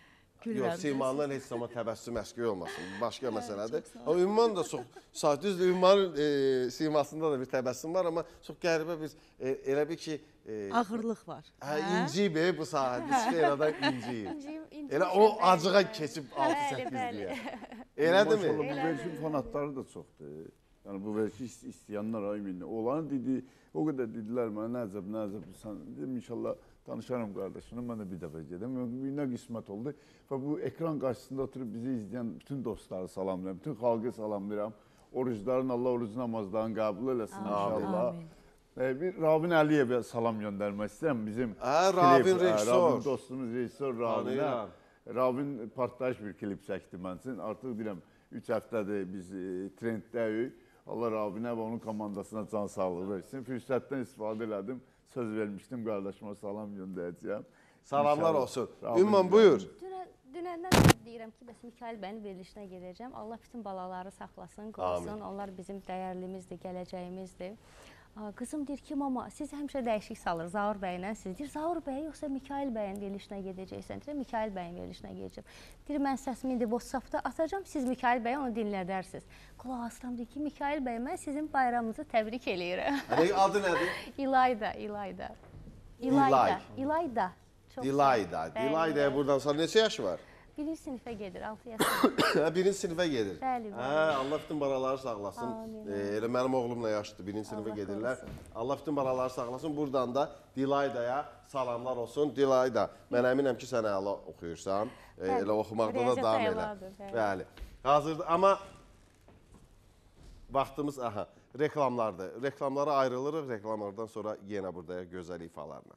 Yox, Simandan heç zaman təbəssüm əskik olmasın. Başqa məsələdir. Ümman da çox, düzdür, Ümmanın simasında da bir təbəssüm var, amma çox qəribə bir, elə bir ki... Ağırlıq var. Hə, inciyib bu sahədə, sferadan inciyib. Elə o acığa keçib altı səkkiz deyə. Elədir mi? Bu verişin fanatları da çoxdur. Yəni, bu verişi istəyənlər ayminlə. Onların dediyi, o qədər dedilər mənə, nəcəb, nəcəb, dedim, inşallah tanışarım qardaşını, mən də bir dəfə gedim. Nə qismət oldu və bu ekran qarşısında oturub bizi izləyən bütün dostları salamlayıram, bütün xalqı salamlayıram. Orucların, Allah oruc namazlarını qəbul eləsin inşallah. Bir Ravin Əliyevə salam göndərmək istəyirəm. Bizim Ravin rejissor. Ravin dostumuz rejissor Ravinə. Ravin partlayış bir klip çəkdi mən üçün. Artıq deyirəm, üç həftədir biz trenddəyik. Allah Ravinə və onun komandasına can sağlığı versin. Fürsətdən istifadə elədim. Söz vermişdim, qardaşıma salam göndərəcəyəm. Salamlar olsun. Ümman, buyur. Dünəndən deyirəm ki, bəs Mikail bəyin verilişinə gedəcəm. Allah bütün balaları saxlasın, qorusun. Onlar bizim dəyərlimizdir, gələcəyimizdir. Qızım deyir ki, mama, siz həmişə dəyişik salır Zaur bəylə. Siz deyir, Zaur bəyə yoxsa Mikail bəyin verilişinə gedəcəksən? Deyir, Mikail bəyin verilişinə gedəcəm. Deyir, mən səsimi indi WhatsAppda atacam, siz Mikail bəyə onu dinlədərsiniz. Qulaq asıram, deyir ki, Mikail bəy, mən sizin bayramınızı təbrik eləyirəm. Adı nədir? İlayda, İlayda. İlayda. İlayda. İlayda. İlaydaya buradan sonra neçə yaşı var? Birinci sinifə gedir, altı yaşında. Birinci sinifə gedir. Bəli, bəli. Allah bütün balaları sağlasın. Elə mənim oğlumla yaşlıdır, birinci sinifə gedirlər. Allah bütün balaları sağlasın. Buradan da Dilaydaya salamlar olsun. Dilayda, mən əminəm ki, sən əla oxuyursan. Elə oxumaqda da davam elə. Bəli. Hazırdır, amma vaxtımız, aha, reklamlardır. Reklamlara ayrılırıq, reklamlardan sonra yenə buradaya gözəl ifalarla.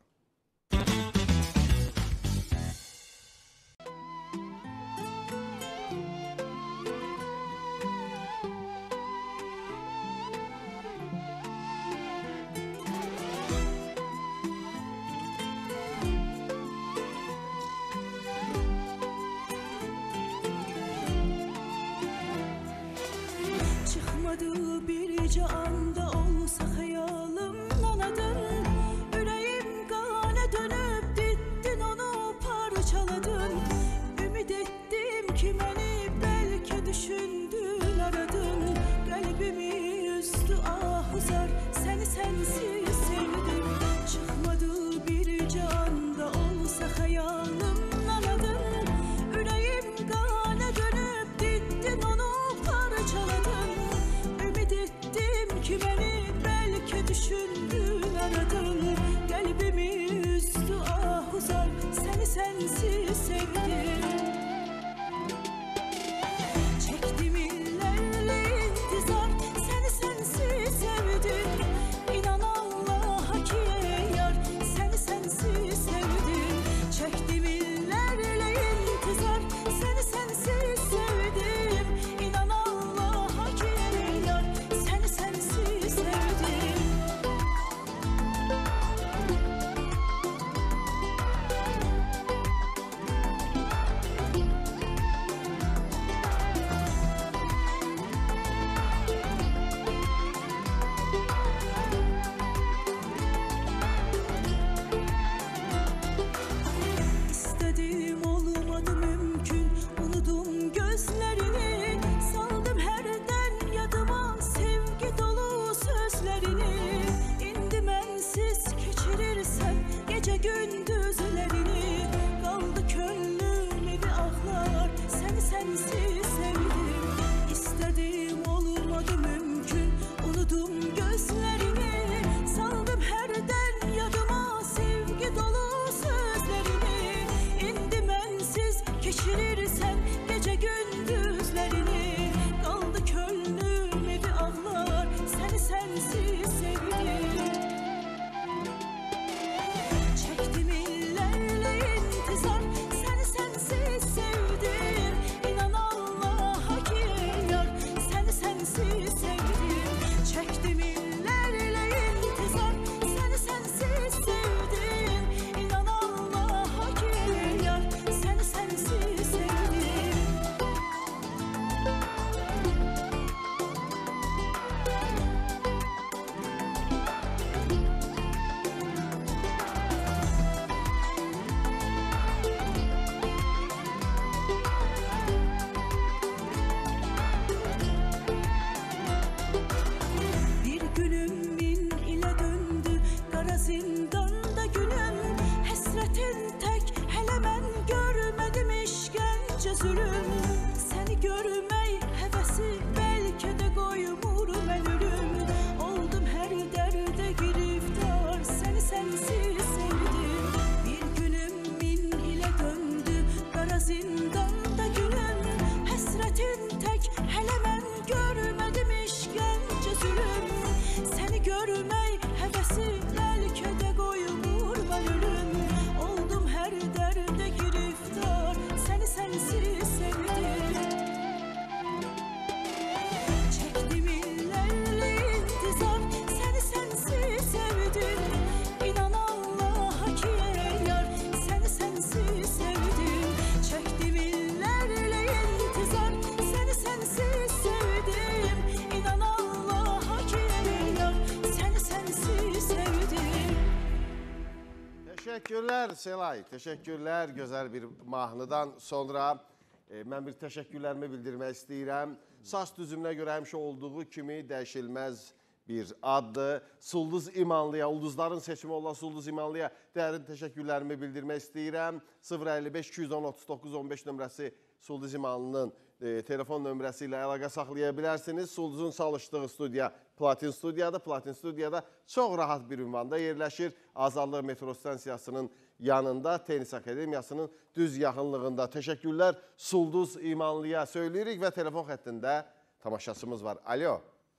Çıkmadı birce anda olsa hayalımdan adın. Yüreğim kana dönüp dittin onu parçaladın. Ümit ettim ki beni belki düşündün aradın. Kalbimi üzdü ah uzar seni sensiz sevdim. Çıkmadı birce anda olsa hayalımdan adın. Yüreğim kana dönüp dittin onu parçaladın. Ümit ettim ki beni belki düşündün aradın. Kalbimi üzdü ah uzar seni sensiz sevdim. Çektim illerle intizar seni sensiz sevdim. İnan Allah'a ki yar seni sensiz sevdim. Çektim illerle intizar seni sensiz sevdim. İnan Allah'a ki yar seni sensiz sevdim. Teşekkürler Selay, teşekkürler gözəl bir mahnıdan sonra e, mən bir təşəkkürlərimi bildirmək istəyirəm. Saç düzümünə görə həmişə olduğu kimi dəyişilməz bir addır. Sulduz İmanlıya, ulduzların seçimi olan Sulduz İmanlıya dərin təşəkkürlərimi bildirmək istəyirəm. sıfır əlli beş iki yüz on otuz doqquz on beş nömrəsi Sulduz İmanlının e, telefon nömrəsi ilə əlaqə saxlaya bilərsiniz. Sulduzun çalışdığı studiya Platin Studiyadır. Platin Studiyada çox rahat bir ünvanda yerləşir. Azadlıq metro stansiyasının yanında, Tenis Akademiyasının düz yaxınlığında. Təşəkkürlər Sulduz İmanlıya söyləyirik və telefon xəttində tamaşaçımız var. Alo.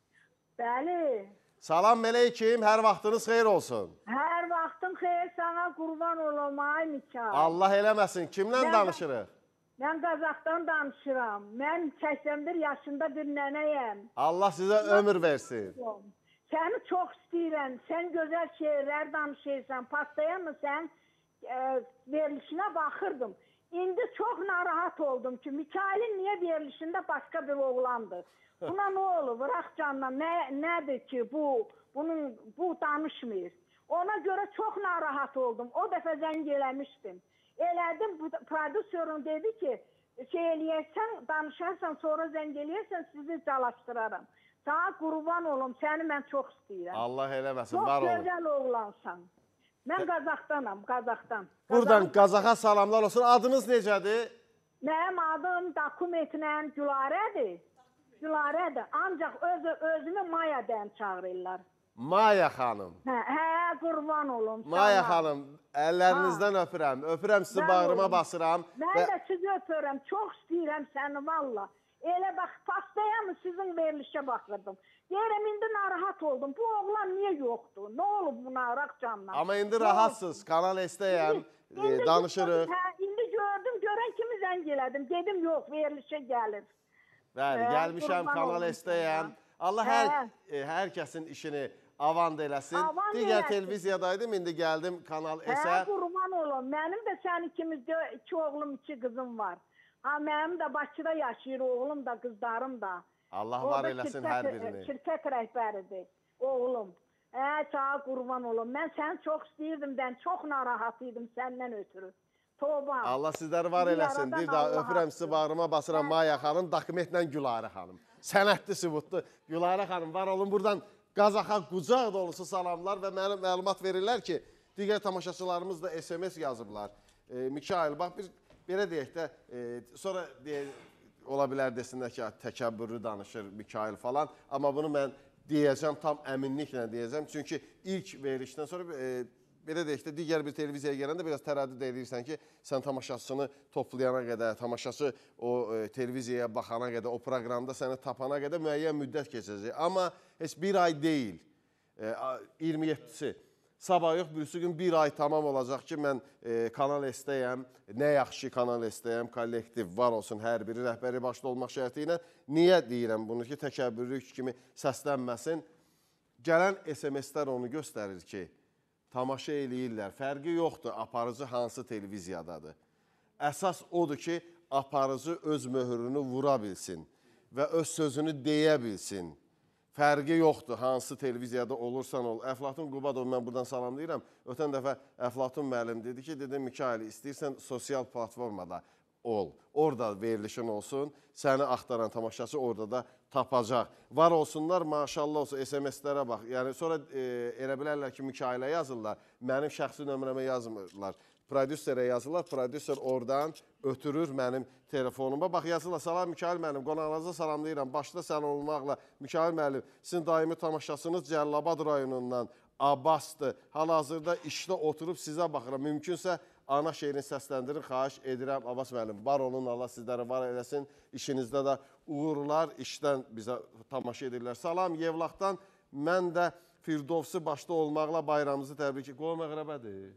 Bəli. Salam Məleykim, hər vaxtınız xeyir olsun. Hər vaxtın xeyir, sana qurban olum ay Mikal. Allah eləməsin. Kimlə Mən- danışırıq? Mən Qazaxdan danışıram. Mən səksən bir yaşında bir nənəyəm. Allah sizə ömür versin. Səni çox istəyirəm. Sən gözəl şeirlər danışırsan. Pastayanmı sən e, verilişinə baxırdım. İndi çox narahat oldum ki, Mikail'in niyə verilişində başqa bir oğlandır? Buna nə olur? Bırax canına. Nə, nədir ki bu, bunun, bu danışmır. Ona görə çox narahat oldum. O dəfə zəng eləmişdim. Elədim, bu prodüserin dedi ki, şey eləyərsən, danışarsan, sonra zəng eləyərsən, sizi calaşdıraram. Sana qurban olum, səni mən çox istəyirəm. Allah eləməsin, Çox var olun. gözəl oğlansan. Mən Qazaxdanam, Qazaxdan. Buradan Qazaxa salamlar olsun. Adınız necədir? Mənim adım dokumentlə Gülarədir. Gülarədir, ancaq öz, özümü Maya'dan çağırırlar. Maya xanım. Hə, hə, qurban olum. Maya sana. xanım, əllərinizdən öpürəm. Öpürəm sizi, Mən bağrıma olum. basıram. Mən Və də sizi öpürəm, çox istəyirəm səni valla. Elə bax, pastaya mı sizin verilişə baxırdım. Deyirəm, indi narahat oldum. Bu oğlan niyə yoxdur? Nə olub buna, araq canla? amma indi rahatsız. Kanal S-dəyəm, e, danışırıq. Hə, indi gördüm, görən kimi zəng elədim. Dedim, yox, verilişə gəlir. Bəli, Hə, gəlmişəm, qurban Kanal olum S-dəyəm. sana. Allah hər, Hə. e, hər kəsin işini avand eləsin. Avand Digər eləsin. televiziyadaydım, indi gəldim Kanal Hə, S-ə. qurban olum. Mənim də sənin kimi dö- iki oğlum, iki qızım var. Ha, mənim də Bakıda yaşayır, oğlum da, qızlarım da. Allah O var da eləsin şirkət- hər birini. Şirkət rəhbəridir, oğlum. Hə, sağ qurban olum. Mən səni çox istəyirdim, mən çox narahat idim səndən ötürü. Toba. Allah sizləri var Bizi eləsin. yaradan Bir daha Allah öpürəm sizi, haqqı. bağrıma basıram Maya xanım, dokumentlə Gülarə xanım. Sənətli sübutlu Gülarə xanım var olun. Buradan Qazaxa qucaq dolusu salamlar və mənim məlumat verirlər ki, digər tamaşaçılarımız da S M S yazıblar. E, Mikail, bax bir belə deyək də, e, sonra deyək, ola bilər desinlər ki, təkəbbürlü danışır Mikail falan. Amma bunu mən deyəcəm, tam əminliklə deyəcəm. Çünki ilk verilişdən sonra e, belə deyək də, digər bir televiziyaya gələndə biraz tərəddüd edirsən ki, sən tamaşaçısını toplayana qədər, tamaşaçı o e, televiziyaya baxana qədər, o proqramda səni tapana qədər müəyyən müddət keçəcək. Amma heç bir ay deyil, e, iyirmi yeddisi. Sabah yox, birisi gün bir ay tamam olacaq ki, mən e, Kanal S-dəyəm, nə yaxşı Kanal S-dəyəm, kollektiv var olsun hər biri, rəhbəri başda olmaq şərti ilə. Niyə deyirəm bunu ki, təkəbbürlük kimi səslənməsin? Gələn S M S-lər onu göstərir ki, tamaşa eləyirlər. Fərqi yoxdur, aparıcı hansı televiziyadadır. Əsas odur ki, aparıcı öz möhürünü vura bilsin və öz sözünü deyə bilsin. Fərqi yoxdur, hansı televiziyada olursan ol. Əflatun Qubadov, mən buradan salamlayıram. Ötən dəfə Əflatun müəllim dedi ki, dedi, Mikail, istəyirsən sosial platformada ol. Orada verilişin olsun, səni axtaran tamaşaçı orada da tapacaq. Var olsunlar, maşallah olsun, S M S-lərə bax. Yəni, sonra e, elə bilərlər ki, Mikailə yazırlar, mənim şəxsi nömrəmə yazmırlar. Prodüserə yazırlar, prodüser oradan ötürür mənim telefonuma. Bax, yazırlar, salam Mikail müəllim, qonağınızı salamlayıram. Başda sən olmaqla, Mikail müəllim, sizin daimi tamaşaçınız Cəllabad rayonundan Abbasdır. Hal-hazırda işdə oturub sizə baxıram. Mümkünsə, ana şeirini səsləndirin, xahiş edirəm. Abbas müəllim, var olun, Allah sizləri var eləsin. İşinizdə də uğurlar, işdən bizə tamaşa edirlər. Salam, Yevlaxdan mən də Firdovsi başda olmaqla bayramımızı təbrik edirəm. Qoy məğrəbədir.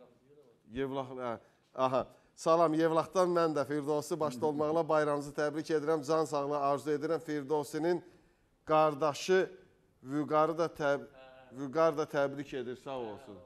Yevlax, hə, aha. Salam, Yevlaxdan mən də Firdovsi başda olmaqla bayramınızı təbrik edirəm. Can sağlığı arzu edirəm. Firdovsinin qardaşı Vüqarı da, təb Vüqar da təbrik edir. Sağ olsun.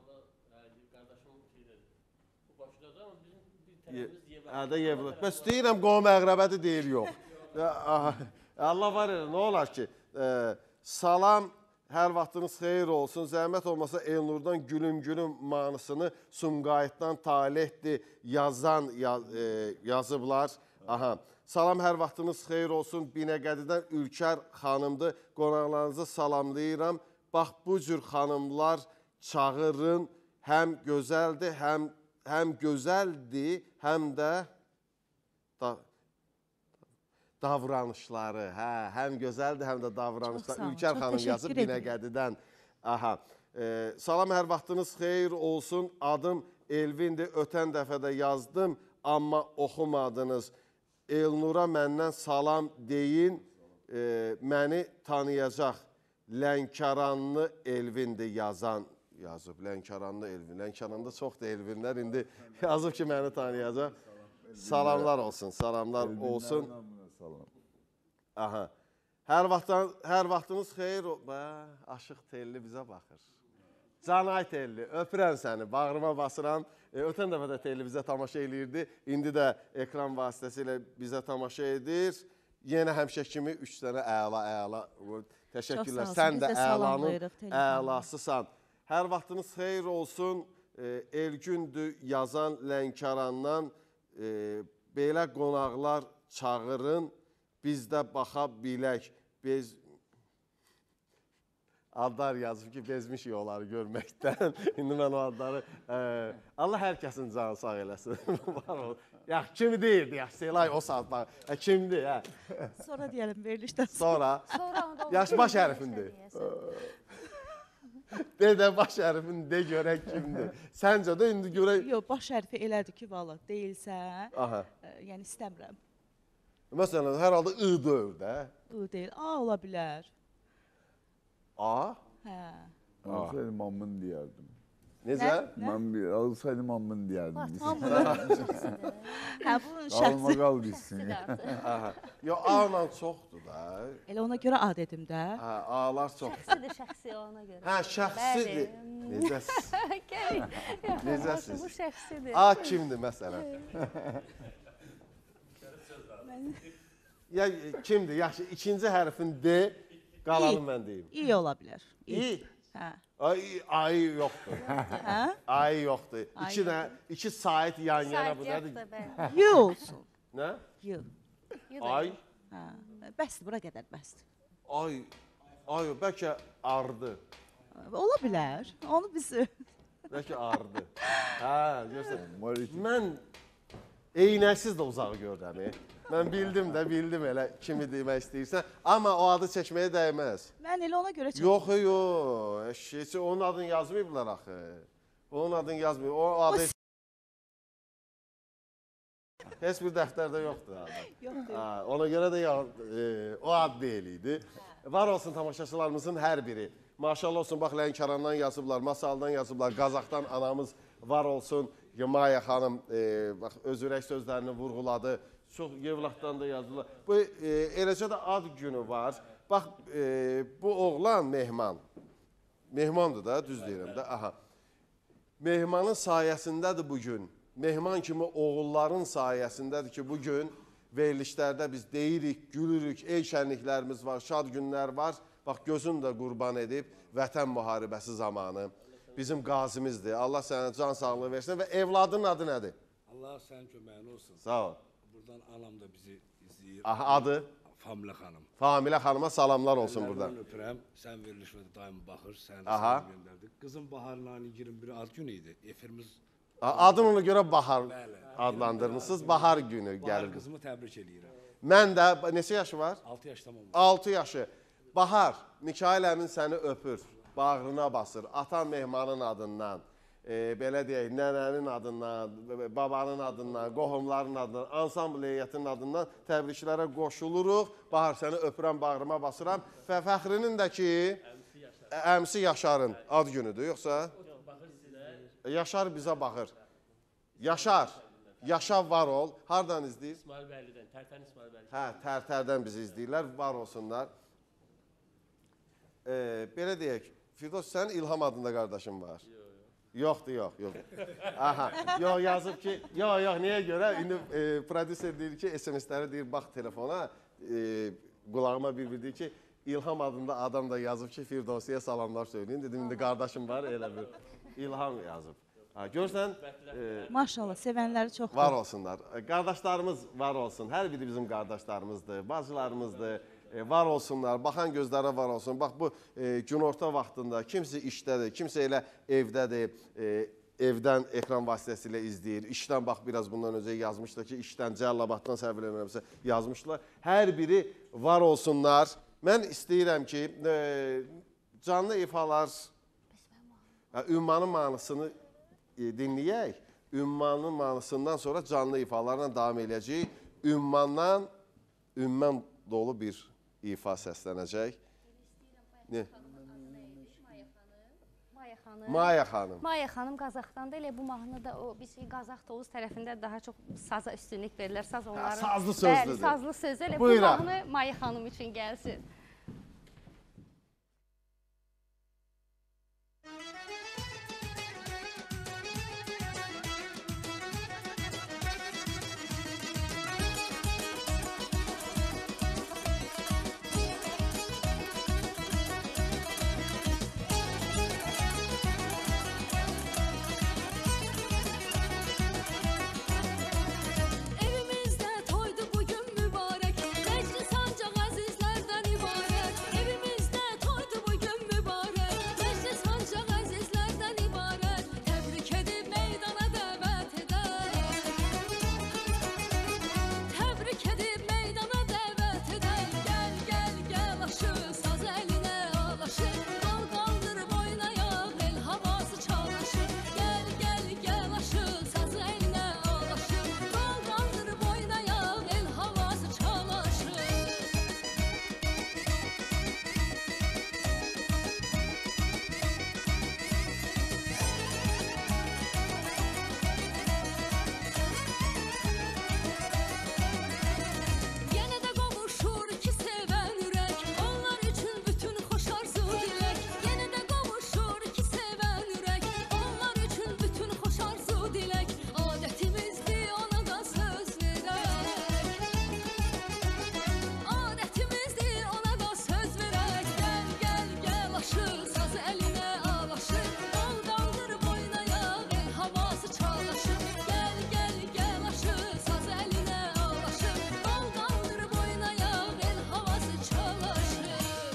Hə də Yevlax. Bəs deyirəm, qovum əqrəbədir deyir, yox. Allah var elə, nə olar ki? Salam, hər vaxtınız xeyir olsun. Zəhmət olmasa Elnurdan gülüm gülüm manısını Sumqayıtdan Talehdir yazan yaz, e, yazıblar. Aha. Salam, hər vaxtınız xeyir olsun. Binəqədidən Ülkər xanımdır. Qonaqlarınızı salamlayıram. Bax, bu cür xanımlar çağırın. Həm gözəldir, həm, həm gözəldir, həm də da, davranışları. Hə, həm gözəldir, həm də davranışları. Ülkər xanım yazıb Binəqədidən. Aha. E, salam, hər vaxtınız xeyir olsun. Adım Elvindir. Ötən dəfə də yazdım, amma oxumadınız. Elnura məndən salam deyin, e, məni tanıyacaq. Lənkəranlı Elvindir yazan, yazıb. Lənkəranlı Elvin. Lənkəranda çoxdur Elvinlər. İndi yazıb ki, məni tanıyacaq. Salamlar olsun, salamlar olsun. Aha. Hər, vaxtdan, hər vaxtınız xeyir olsun. Bə, Aşıq Telli bizə baxır. Canay Telli, öpürəm səni, bağrıma basıram. E, ötən dəfə də televizə tamaşa eləyirdi. İndi də ekran vasitəsilə bizə tamaşa edir. Yenə həmişə kimi üç dənə əla, əla. Təşəkkürlər. Sən də əlanın əlasısan. Hər vaxtınız xeyir olsun. E, Elgündür yazan Lənkərandan. E, belə qonaqlar çağırın. Biz də baxa bilək. Biz... Adlar yazıb ki, bezmişik onları görməkdən. İndi mən o adları... E, Allah hər kəsin canı sağ eləsin. Ya, kimi deyirdi, ya, Selay o saat bax. E, kimdir, hə? Sonra deyəlim, verilişdən sonra. Sonra. Yaş baş hərfindir. De də baş hərfini de görək kimdir. Səncə də indi görək... Yox, baş hərfi elədir ki, valla, deyilsə, Aha. e, yəni istəmirəm. Məsələn, hər halda I-dır də. I deyil, A ola bilər. A? Hə. Alsaydım amın deyərdim. Necə? Mən bir alsaydım amın deyərdim. Hə, bunun şəxsi... Qalma qal bilsin. Yo, A-la çoxdur da. Elə ona görə A dedim də. Hə, A-lar çoxdur. Şəxsidir, şəxsi ona görə. Hə, şəxsidir. Necəsiz? Necəsiz? Bu şəxsidir. A kimdir məsələn? Ya kimdir? Yaxşı, ikinci hərfin D, qalanı mən deyim. İ ola bilər. İ? Hə. Ay, ay yoxdur. Hə? Ay yoxdur. İki də, iki saat yan yana bu nədir? Y olsun. Nə? Y. Ay. Hə. Bəsdir, bura qədər bəsdir. Ay, ay, bəlkə ardı. Ola bilər. Onu biz... Bəlkə ardı. Hə, görsən. Mən eynəksiz də uzağı görürəm. Mən bildim də, bildim elə kimi demək istəyirsən. Amma o adı çəkməyə dəyməz. Mən elə ona görə çəkdim. Yox, yox. Eşşəçi, onun adını yazmayıblar axı. Onun adını yazmayıb. O adı... Heç bir dəftərdə yoxdur adı. Yoxdur. Ona görə də e, o ad deyil idi. Var olsun tamaşaçılarımızın hər biri. Maşallah olsun, bax Lənkərandan yazıblar, Masaldan yazıblar, Qazaxdan anamız var olsun. Maya xanım e, bax, öz ürək sözlərini vurğuladı. Çox Yevlaxdan da yazdılar. Bu, e, eləcə də ad günü var. Bax, e, bu oğlan Mehman. Mehmandır da, düz deyirəm də. Aha. Mehmanın sayəsindədir bugün. Mehman kimi oğulların sayəsindədir ki, bugün verilişlərdə biz deyirik, gülürük, el şənliklərimiz var, şad günlər var. Bax, gözün də qurban edib vətən müharibəsi zamanı. Bizim qazimizdir. Allah sənə can sağlığı versin və evladının adı nədir? Allah sənin köməyin olsun. Sağ ol. Buradan anam da bizi izləyir. Aha, adı? Familə xanım. Familə xanıma salamlar olsun buradan. Mən öpürəm. Sən verilişmə də daim baxır. Səni də salam göndərdik. Qızım Baharın ayının iyirmi biri ad günü idi. Efirimiz... Adın ona görə Bahar adlandırmışsınız. Bahar günü gəlir. Bahar qızımı təbrik edirəm. Mən də, neçə yaşı var? altı yaş tamam. altı yaşı. Bahar, Mikail əmin səni öpür, bağrına basır. Atan Mehmanın adından, e, belə deyək, nənənin adından, babanın adından, qohumların adından, ansambl heyətinin adından təbriklərə qoşuluruq. Bahar, səni öpürəm, bağrıma basıram. Və Fəxrinin də ki, əmsi Yaşarın ad günüdür, yoxsa? Yaşar bizə baxır. Yaşar, Yaşar var ol. Hardan izləyir? İsmail Bəylidən, Tərtər İsmail Bəylidən. Hə, Tərtərdən bizi izləyirlər, var olsunlar. Ee, belə deyək, Firdos, sənin İlham adında qardaşın var. Yoxdur, yox, yox. Aha, yox yazıb ki, yox, yox, niyə görə? İndi e, prodüser deyir ki, S M S-ləri deyir, bax telefona, e, qulağıma bir-bir deyir ki, İlham adında adam da yazıb ki, Firdosiyə salamlar söyləyin. Dedim, indi qardaşım var, elə bir İlham yazıb. Ha, görsən, e, Maşallah, sevənləri çoxdur. var olsunlar. Qardaşlarımız var olsun. Hər biri bizim qardaşlarımızdır, bacılarımızdır. E, var olsunlar, baxan gözlərə var olsun. Bax, bu e, günorta vaxtında kimsə işdədir, kimsə elə evdədir, e, evdən ekran vasitəsilə izləyir. İşdən, bax, biraz bundan öncə yazmışdı ki, işdən, Cəlilabaddan səhv eləmirəmsə yazmışdılar. Hər biri var olsunlar. Mən istəyirəm ki, e, canlı ifalar, ünvanın manısını e, dinləyək. Ünvanın manısından sonra canlı ifalarla davam edəcəyik. Ünvandan, ünvan dolu bir ifa səslənəcək. Ne? Maya xanım. Maya xanım Qazaxdanda, elə bu mahnı da o biz Qazax Tovuz tərəfində daha çox saza üstünlük verirlər. Saz onların. Sazlı sözlüdür. Bəli, sazlı sözü. Elə bu Buyuraq. mahnı Maya xanım üçün gəlsin. Evimizdə toydu bugün mübarək, məclis ancaq əzizlərdən ibarət. Evimizdə toydu bugün mübarək, məclis ancaq əzizlərdən ibarət. Təbrik edib meydana dəvət edək. Təbrik edib meydana dəvət edək. Gəl, gəl, gəl aşı, saz əlinə alaşı. Qal qaldırıb oynayaq, el havası çalışır. Gəl, gəl, gəl aşı, saz əlinə alaşı. Qal qaldırıb oynayaq, el havası çalışır. Yenə də qovuşur iki sevən ürək, onlar üçün bütün xoş arzu dilək. Yenə də qovuşur iki sevən ürək, onlar üçün bütün xoş arzu dilək. Adətimizdir, ona da söz verək. Adətimizdir, ona da söz verək. Gəl, gəl, gəl aşı, saz əlinə alaşı. Qal qaldırıb oynayaq, el havası çalışır. Gəl, gəl, gəl aşı, saz əlinə alaşı. Qal qaldırıb oynayaq, el havası çalışır.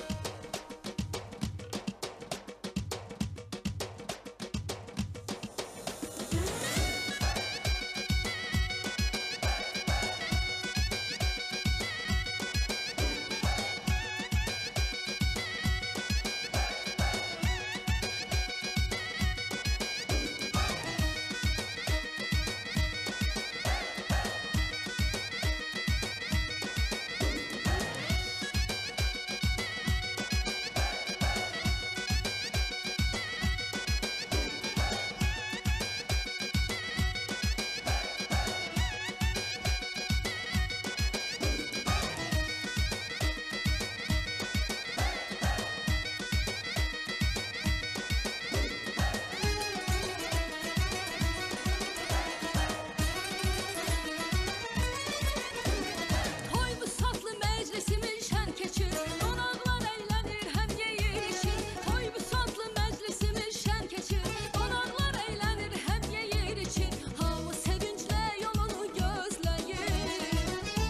Toy busatlı məclisimin şən keçir, qonaqlar əylənir, həm yeyir içir. Toy busatlı məclisimin şən keçir, qonaqlar əylənir, həm yeyir içir. Hamı sevinclə yolunu gözləyir.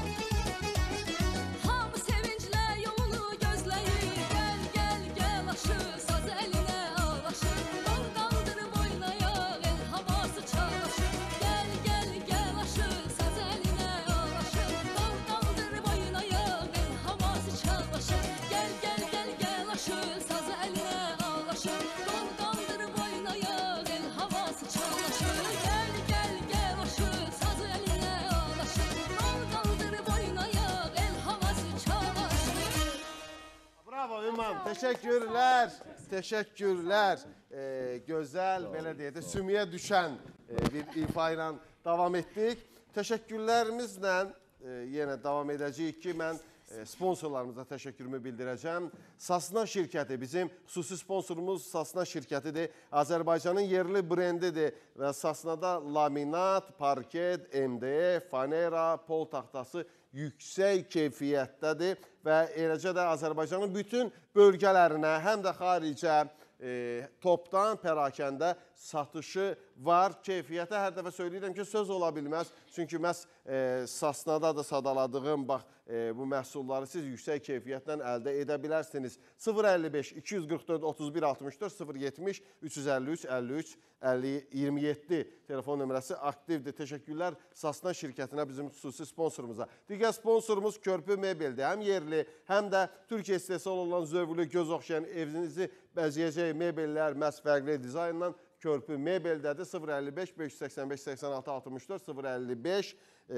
Hamı sevinclə yolunu gözləyir. Gəl, gəl, gəl aşı, saz əlinə alaşı. Qal qaldırıb oynayaq, el havası çalışır. Gəl, gəl, gəl aşı, saz əlinə alaşı. Qal qaldırıb oynayaq, el havası çalışır. Gəl, gəl, gəl, gəl aşı, saz əlinə alaşı. Qal qaldırıb oynayaq, el havası çalışır. Gəl, gəl, gəl aşı, saz əlinə alaşı. Qal qaldırıb oynayaq, el havası çalışır. Bravo Ünvan, teşekkürler, teşekkürler. Ee, gözəl, belə deyək də, sümüyə düşən e, bir ifa ilə davam etdik. Təşəkkürlərimizlə e, yenə davam edəcəyik ki, mən e, sponsorlarımıza təşəkkürümü bildirəcəm. Sasna şirkəti, bizim xüsusi sponsorumuz Sasna şirkətidir. Azərbaycanın yerli brendidir və Sasnada laminat, parket, M D F, fanera, pol taxtası yüksək keyfiyyətdədir və eləcə də Azərbaycanın bütün bölgələrinə, həm də xaricə e, topdan pərakəndə satışı var. Keyfiyyətə hər dəfə söyləyirəm ki, söz ola bilməz. Çünki məhz e, Sasnada da sadaladığım bax, e, bu məhsulları siz yüksək keyfiyyətlə əldə edə bilərsiniz. sıfır əlli beş iki yüz qırx dörd otuz bir altmış dörd sıfır yetmiş üç yüz əlli üç əlli üç iyirmi yeddi telefon nömrəsi aktivdir. Təşəkkürlər Sasna şirkətinə, bizim xüsusi sponsorumuza. Digər sponsorumuz Körpü Mebeldir. Həm yerli, həm də Türkiyə istehsal olan zövqlü, göz oxşayan evinizi bəzəyəcək mebellər məhz fərqli dizaynla Körpü Mebeldədir. sıfır əlli beş beş yüz səksən beş səksən altı altmış dörd sıfır əlli beş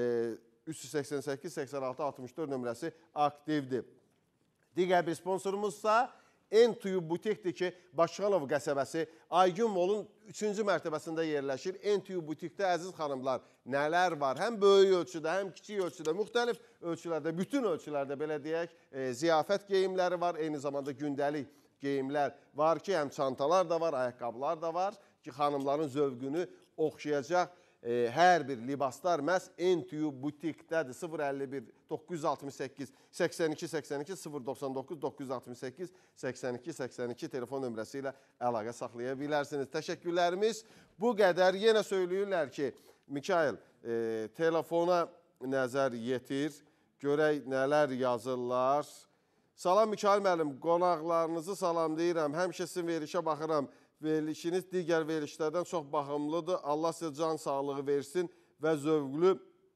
üç yüz səksən səkkiz səksən altı altmış dörd nömrəsi aktivdir. Digər bir sponsorumuzsa Entuyu Butikdir ki, Başxanov qəsəbəsi Aygün Molun üçüncü mərtəbəsində yerləşir. Entuyu Butikdə əziz xanımlar nələr var? Həm böyük ölçüdə, həm kiçik ölçüdə, müxtəlif ölçülərdə, bütün ölçülərdə belə deyək, e, ziyafət geyimləri var. Eyni zamanda gündəlik geyimlər var ki, həm çantalar da var, ayaqqabılar da var ki, xanımların zövqünü oxşayacaq e, hər bir libaslar məhz Entuyu Butikdədir. sıfır əlli bir doqquz yüz altmış səkkiz səksən iki səksən iki sıfır doxsan doqquz doqquz yüz altmış səkkiz səksən iki səksən iki telefon nömrəsi ilə əlaqə saxlaya bilərsiniz. Təşəkkürlərimiz bu qədər. Yenə söyləyirlər ki, Mikail, e, telefona nəzər yetir, görək nələr yazırlar. Salam Mikail müəllim, qonaqlarınızı salamlayıram. Həmişə sizin verilişə baxıram. Verilişiniz digər verilişlərdən çox baxımlıdır. Allah sizə can sağlığı versin və zövqlü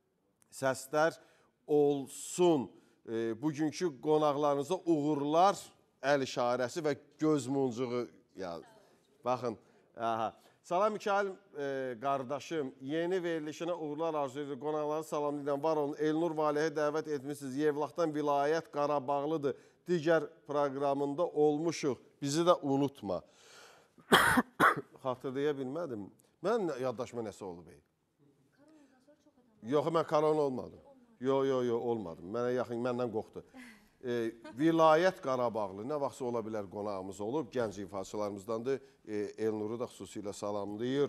səslər olsun. E, bugünkü qonaqlarınıza uğurlar, əl işarəsi və göz muncuğu. Ya, baxın. Aha. Salam Mikail e, qardaşım, yeni verilişinə uğurlar arzu edir. Qonaqları salamlayıram. Var olun, Elnur Valiyə dəvət etmişsiniz. Yevlaxdan vilayət Qarabağlıdır. Digər proqramında olmuşuq. Bizi də unutma. Xatırlaya bilmədim. Mən yaddaşıma nəsə olub? Yox, mən korona olmadım. Yox, yox, yox, olmadım. Mənə yaxın, məndən qorxdu. E, vilayət Qarabağlı, nə vaxtsa ola bilər qonağımız olub. Gənc ifaçılarımızdandır. E, Elnuru da xüsusilə salamlayır.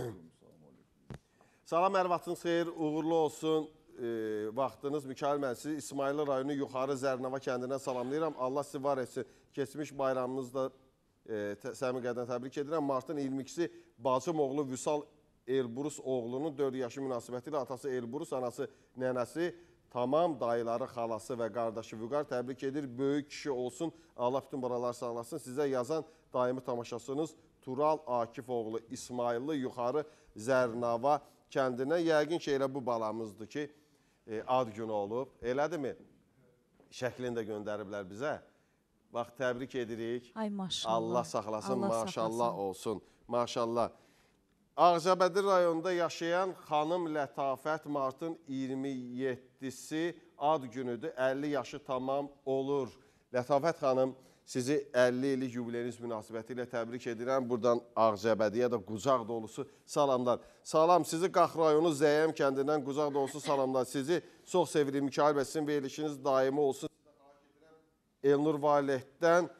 Salam, hər vaxtınız xeyir, uğurlu olsun. E, vaxtınız, Mikail mən sizi İsmaili rayonu Yuxarı Zərnava kəndindən salamlayıram. Allah sizi var etsin. Keçmiş bayramınızda e, səmi qəddən təbrik edirəm. Martın iyirmi ikisi bacım oğlu Vüsal Elburus oğlunun dörd yaşı münasibəti ilə atası Elburus, anası nənəsi, tamam dayıları, xalası və qardaşı Vüqar təbrik edir. Böyük kişi olsun, Allah bütün buralar sağlasın. Sizə yazan daimi tamaşasınız Tural Akif oğlu İsmailli Yuxarı Zərnava kəndinə. Yəqin ki, elə bu balamızdır ki, e, ad günü olub. Elədirmi? Şəklini də göndəriblər bizə. Bax, təbrik edirik. Ay maşallah. Allah saxlasın, Allah maşallah saxlasın. olsun. Maşallah. Ağcabədi rayonunda yaşayan xanım Lətafət martın iyirmi yeddisi ad günüdür. əlli yaşı tamam olur. Lətafət xanım, sizi əlli illik yubileyiniz münasibəti ilə təbrik edirəm. Buradan Ağcabədiyə də qucaq dolusu salamlar. Salam, sizi Qax rayonu Zəyəm kəndindən qucaq dolusu salamlar. Sizi çox sevirik. Mikail bəy, sizin verilişiniz daimi olsun. Elnur Validdən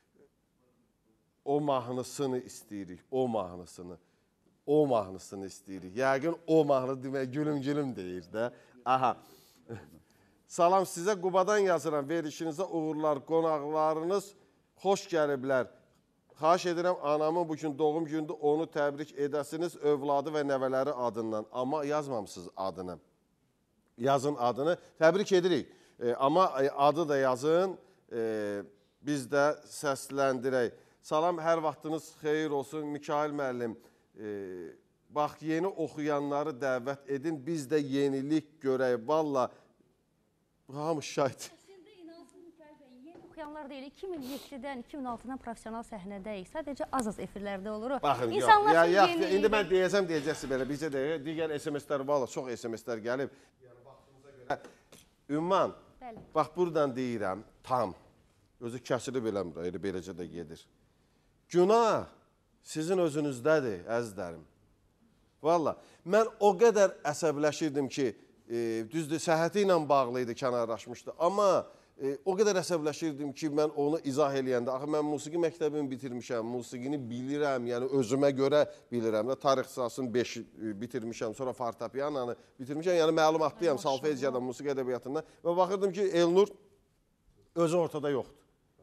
o mahnısını istəyirik. O mahnısını. O mahnısını istəyirik. Yəqin o mahnı demək gülüm-gülüm deyir də. Aha. Salam, sizə Qubadan yazıram. Verilişinizə uğurlar. Qonaqlarınız xoş gəliblər. Xahiş edirəm, anamın bugün doğum gündür. Onu təbrik edəsiniz övladı və nəvələri adından. Amma yazmamışsınız adını. Yazın adını. Təbrik edirik. E, amma adı da yazın. E, biz də səsləndirək. Salam, hər vaxtınız xeyir olsun. Mikail müəllim, e, bax, yeni oxuyanları dəvət edin. Biz də yenilik görək. Valla, hamı şahid. Əslində, inansın Mikail bəy, yeni oxuyanlar deyil. iki min yeddidən, iki min altıdan profesional səhnədəyik. Sadəcə az-az efirlərdə oluruq. Baxın, yox. Ya, ya, indi mən deyəcəm, deyəcəksiniz belə. Bizə də digər S M S-lər, valla, çox S M S-lər gəlib. Yəni, vaxtımıza görə. Ümman, bəli. Bax, buradan deyirəm, tam. Özü kəsilib eləmir, elə beləcə də gedir. Günah sizin özünüzdədir, əzizlərim. Valla, mən o qədər əsəbləşirdim ki, e, düzdür, səhhəti ilə bağlı idi, kənarlaşmışdı. Amma e, o qədər əsəbləşirdim ki, mən onu izah eləyəndə, axı mən musiqi məktəbini bitirmişəm, musiqini bilirəm, yəni özümə görə bilirəm də, tarix ixtisasını beş bitirmişəm, sonra fortepiananı bitirmişəm, yəni məlumatlıyam solfejiyadan, musiqi ədəbiyyatından və baxırdım ki, Elnur özü ortada yoxdur.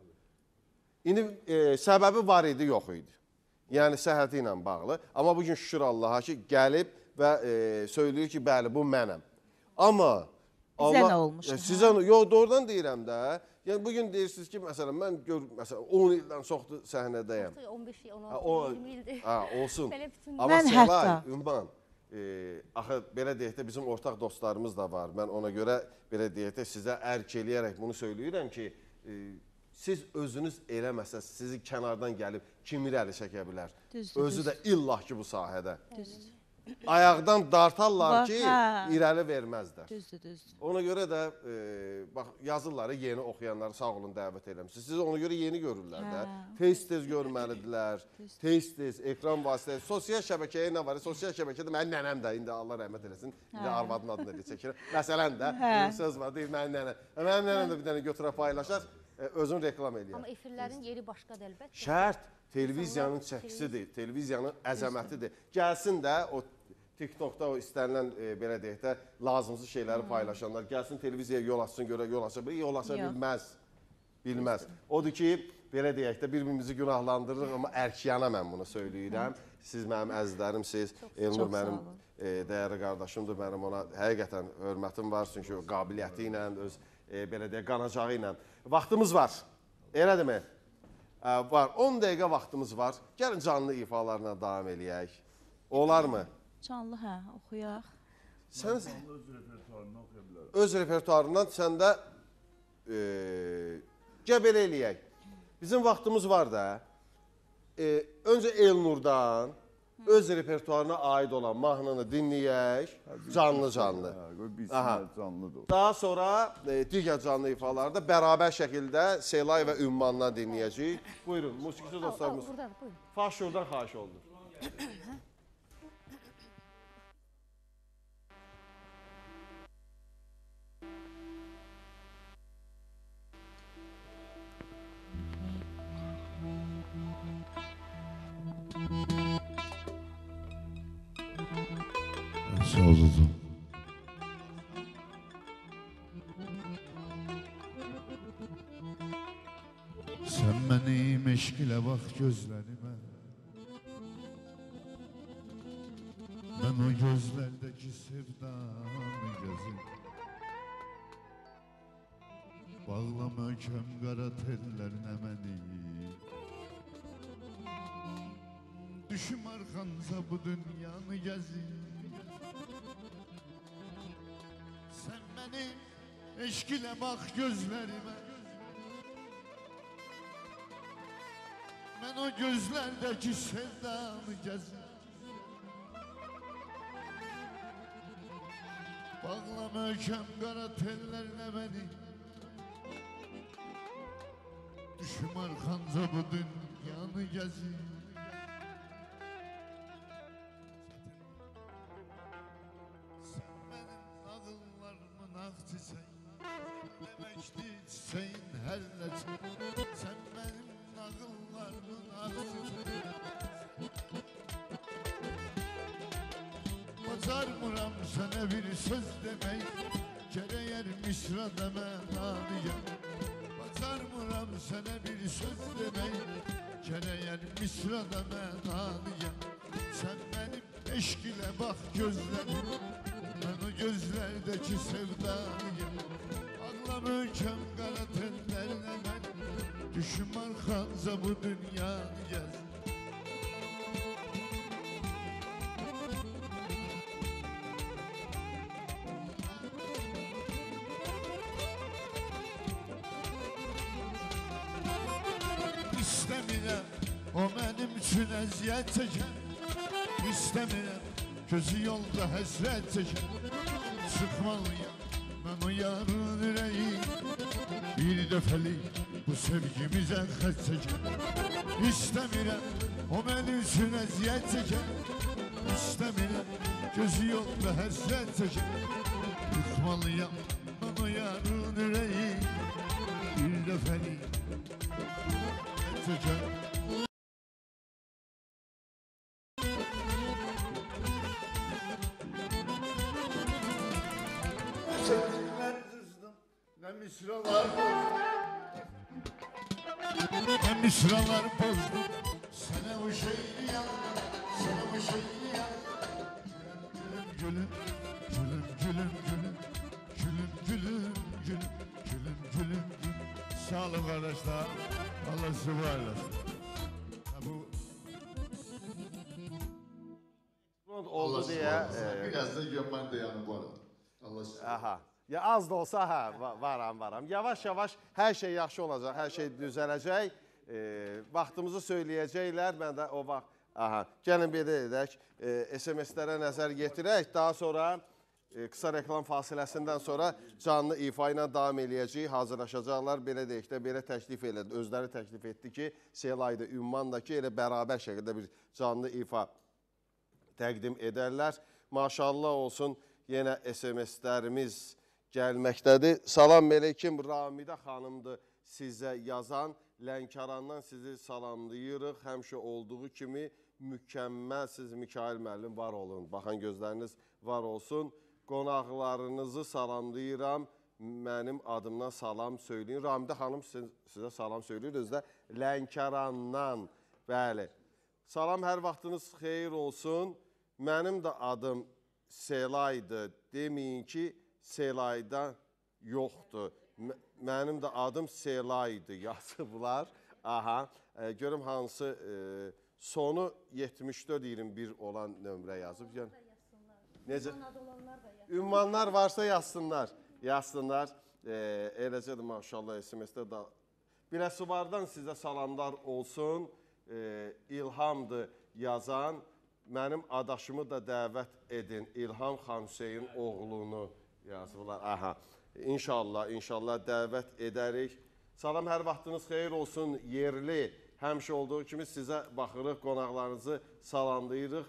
İndi e, səbəbi var idi, yox idi. Yəni səhhəti ilə bağlı. Amma bugün şükür Allaha ki, gəlib və e, söyləyir ki, bəli, bu mənəm. Amma Sizə nə olmuş? E, sizə, yox, doğrudan deyirəm də. Yəni bugün deyirsiniz ki, məsələn, mən gör, məsələn, on ildən çoxdur səhnədəyəm. on beş, on altı, iyirmi ildir. Ha, olsun. Bütün... Amma Səlay, Ümman, e, axı belə deyək də bizim ortaq dostlarımız da var. Mən ona görə belə deyək də sizə ərk eləyərək bunu söyləyirəm ki, e, siz özünüz eləməsəz, sizi kənardan gəlib kim irəli çəkə bilər? Düzdür, özü də illah ki bu sahədə. Düzdür. Ayaqdan dartarlar ki, hə. irəli verməzlər. Düzdür, düzdür. Ona görə də e, bax, yazıları yeni oxuyanları sağ olun dəvət eləmişsiniz. Siz ona görə yeni görürlər də. Tez-tez görməlidirlər. Tez-tez, ekran vasitəsi. Sosial şəbəkəyə nə var? Sosial şəbəkədə mənim nənəm də, indi Allah rəhmət eləsin. İndi arvadın adını da çəkirəm. Məsələn də, bir söz var, deyir mənim nənəm. Mənim nənəm də bir dənə götürə paylaşar, özünü reklam eləyər. Amma efirlərin yeri başqadır əlbəttə. Şərt. Televiziyanın çəkisidir, televiziyanın əzəmətidir. Gəlsin də o TikTokda o istənilən e, belə deyək də lazımsız şeyləri paylaşanlar gəlsin televiziyaya yol açsın, görə yol aça bilir, yol aça bilməz. Bilməz. Odur ki, belə deyək də bir-birimizi günahlandırırıq, amma ərkiyana mən bunu söyləyirəm. Siz mənim əzizlərimsiz, Elnur mənim e, dəyərli qardaşımdır, mənim ona həqiqətən hörmətim var, çünki o qabiliyyəti ilə, öz e, belə deyək qanacağı ilə. Vaxtımız var, elədir mi? E, var, on dəqiqə vaxtımız var. Gəlin canlı ifalarla davam eləyək. Olar mı? Canlı, hə, oxuyaq. Sən öz repertuarından oxuya bilərəm. Öz repertuarından sən də e, gəl belə eləyək. Bizim vaxtımız var da, e, öncə Elnurdan öz repertuarına aid olan mahnını dinləyək, canlı-canlı. Daha sonra e, digər canlı ifalarda bərabər şəkildə Selay və Ümmandan dinləyəcəyik. Buyurun, musiqisi dostlarımız. Faşurdan xahiş olunur. Sağ olun. Sen benim eşk ile bak gözlerime. Ben o gözlerdeki sevdamı gezim. Bağlama köm kara tellerine beni. Düşüm arkanıza bu dünyanı gezin. Sen beni eşk ile bak gözlerime. Ben o gözlerdeki sevdamı gezim. Bağlama ökem kara tellerine beni. Düşüm arkanıza bu dünyanı gezin. Demekti çiçeğin her neçe. Sen benim nağıllarımın aksine. Bacarmıram sana bir söz demeyi. Kereyer misra deme naniye. Bacarmıram sana bir söz demeyi. Kereyer misra deme naniye. Sen benim eşk ile bak gözlerime. Ben o gözlerdeki sevdayı. Ağlam ökem kara tellerine ben. Düşüm arkanıza bu dünyanı gez. İstemirəm o benim üçün əziyyət çəkən. İstemirəm gözü yolda həsrət çəkən. Sıkmalıyım ben o yarın yüreği. Bir dəfəlik bu sevgimize xət çəkən. İstemirəm o benim üçün əziyyət çəkən. İstemirəm gözü yolda həsrət çəkən. Sıkmalıyım ben o yarın yüreği. دفنی تو جان Ben düzdüm. Ne misralar bozdum. Ben misralar bozdum. Sana o şeyi yandım. Sana o şeyi yandım. Gülüm gülüm gülüm gülüm gülüm gülüm gülüm gülüm gülüm gülüm. Sağ olun kardeşler. Allah sizi var eylesin. Bu oldu diye. Biraz da gömmen de yanı var. Allah sizi. Aha. Ya az da olsa hə, va- varam, varam. Yavaş-yavaş hər şey yaxşı olacaq, hər şey düzələcək. E, vaxtımızı söyləyəcəklər, mən də o vaxt... Aha, gəlin belə edək, e, S M S-lərə nəzər yetirək. Daha sonra e, qısa reklam fasiləsindən sonra canlı ifa ilə davam eləyəcək, hazırlaşacaqlar. Belə deyək də, belə təklif elədi, özləri təklif etdi ki, Selayda, Ümman da ki, elə bərabər şəkildə bir canlı ifa təqdim edərlər. Maşallah olsun, yenə S M S-lərimiz gəlməkdədir. Salam əleykum, Ramidə xanımdır sizə yazan. Lənkərandan sizi salamlayırıq. Həmişə olduğu kimi mükəmməlsiz Mikail müəllim, var olun. Baxan gözləriniz var olsun. Qonaqlarınızı salamlayıram. Mənim adımdan salam söyləyin. Ramidə xanım sizə salam söyləyir. Özdə Lənkərandan. Bəli. Salam, hər vaxtınız xeyir olsun. Mənim də adım Selaydır. Deməyin ki, Selayda yoxdur. Mənim də adım Selaydı yazıblar. Aha, e, görüm hansı e, sonu yetmiş dörd iyirmi bir olan nömrə yazıb. Yəni, necə? Ünvanlar varsa yazsınlar. Yazsınlar. E, eləcə də maşallah S M S-də da. Biləsuvardan sizə salamlar olsun. E, İlhamdır yazan. Mənim adaşımı da dəvət edin. İlham Xan Hüseyin oğlunu yazıblar. Aha. İnşallah, inşallah dəvət edərik. Salam, hər vaxtınız xeyir olsun. Yerli, həmişə olduğu kimi sizə baxırıq, qonaqlarınızı salamlayırıq.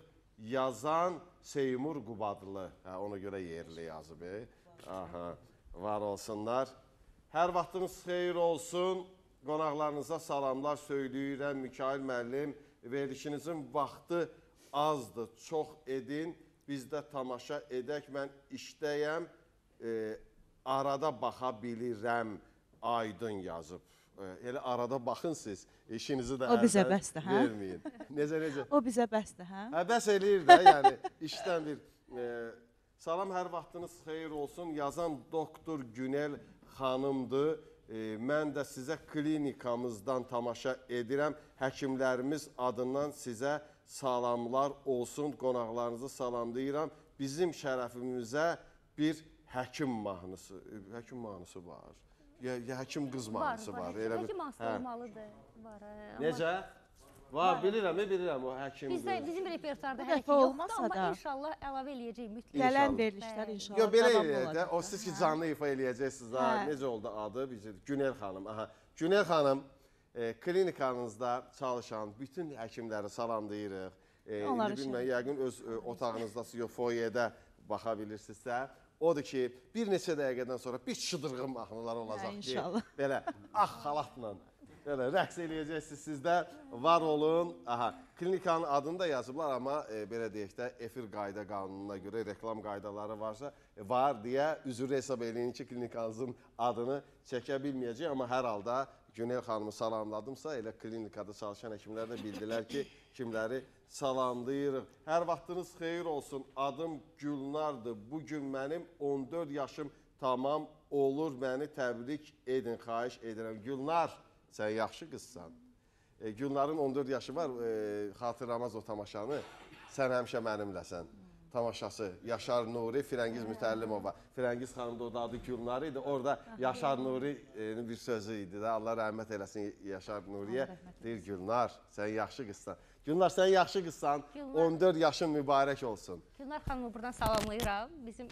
Yazan Seymur Qubadlı. Hə, ona görə yerli yazıb. E? Aha, var olsunlar. Hər vaxtınız xeyir olsun. Qonaqlarınıza salamlar söyləyirəm. Mikail müəllim, verilişinizin vaxtı azdır. Çox edin. Biz də tamaşa edək. Mən işdəyəm. E, arada baxa bilirəm. Aydın yazıb. E, elə arada baxın siz. İşinizi də o bizə bəsdir, hə? Verməyin. Necə, necə? O bizə bəsdir, hə? Hə, bəs eləyir də, yəni işdən bir. E, salam, hər vaxtınız xeyir olsun. Yazan doktor Günel xanımdır. E, mən də sizə klinikamızdan tamaşa edirəm. Həkimlərimiz adından sizə salamlar olsun. Qonaqlarınızı salamlayıram. Bizim şərəfimizə bir həkim mahnısı, həkim mahnısı var. Ya, ya həkim qız mahnısı var. Var, var. Həkim mahnısı olmalıdır. Var, necə? Var, bilirəm, bilirəm o həkim qız. Bizdə, bizim repertuarda hələ ki yoxdur, amma inşallah əlavə eləyəcəyik mütləq. Gələn verilişlər inşallah Yo, belə eləyək də, o siz ki canlı ifa eləyəcəksiniz. Necə oldu adı? Günel xanım. Aha. Günel xanım, e, klinikanızda çalışan bütün həkimləri salamlayırıq. E, indi bilmən, yəqin öz e, otağınızdasınız, yox, foyedə baxa bilirsinizsə. Odur ki, bir neçə dəqiqədən sonra bir şıdırğın mahnılar olacaq ki, belə ah xalatla belə rəqs eləyəcəksiniz siz də, var olun. Aha, klinikanın adını da yazıblar, amma e, belə deyək də, efir qayda qanununa görə reklam qaydaları varsa, e, var deyə üzrü hesab eləyin ki, klinikanızın adını çəkə bilməyəcək, amma hər halda Günel xanımı salamladımsa, elə klinikada çalışan həkimlər də bildilər ki, kimləri salamlayırıq. Hər vaxtınız xeyir olsun. Adım Gülnardır. Bugün mənim on dörd yaşım tamam olur. Məni təbrik edin, xahiş edirəm. Gülnar, sən yaxşı qızsan. E, Gülnarın on dörd yaşı var. E, xatırlamaz o tamaşanı. Sən həmişə mənimləsən. Tamaşası Yaşar Nuri, Firəngiz Mütəllimova. Firəngiz xanım da o da adı Gülnar idi. Orada Yaşar Nuri'nin bir sözü idi də. Allah rəhmət eləsin Yaşar Nuri'yə. Deyir Gülnar, sən yaxşı qızsan. Gülnar, sən yaxşı qızsan. on dörd yaşın mübarək olsun. Gülnar xanımı buradan salamlayıram. Bizim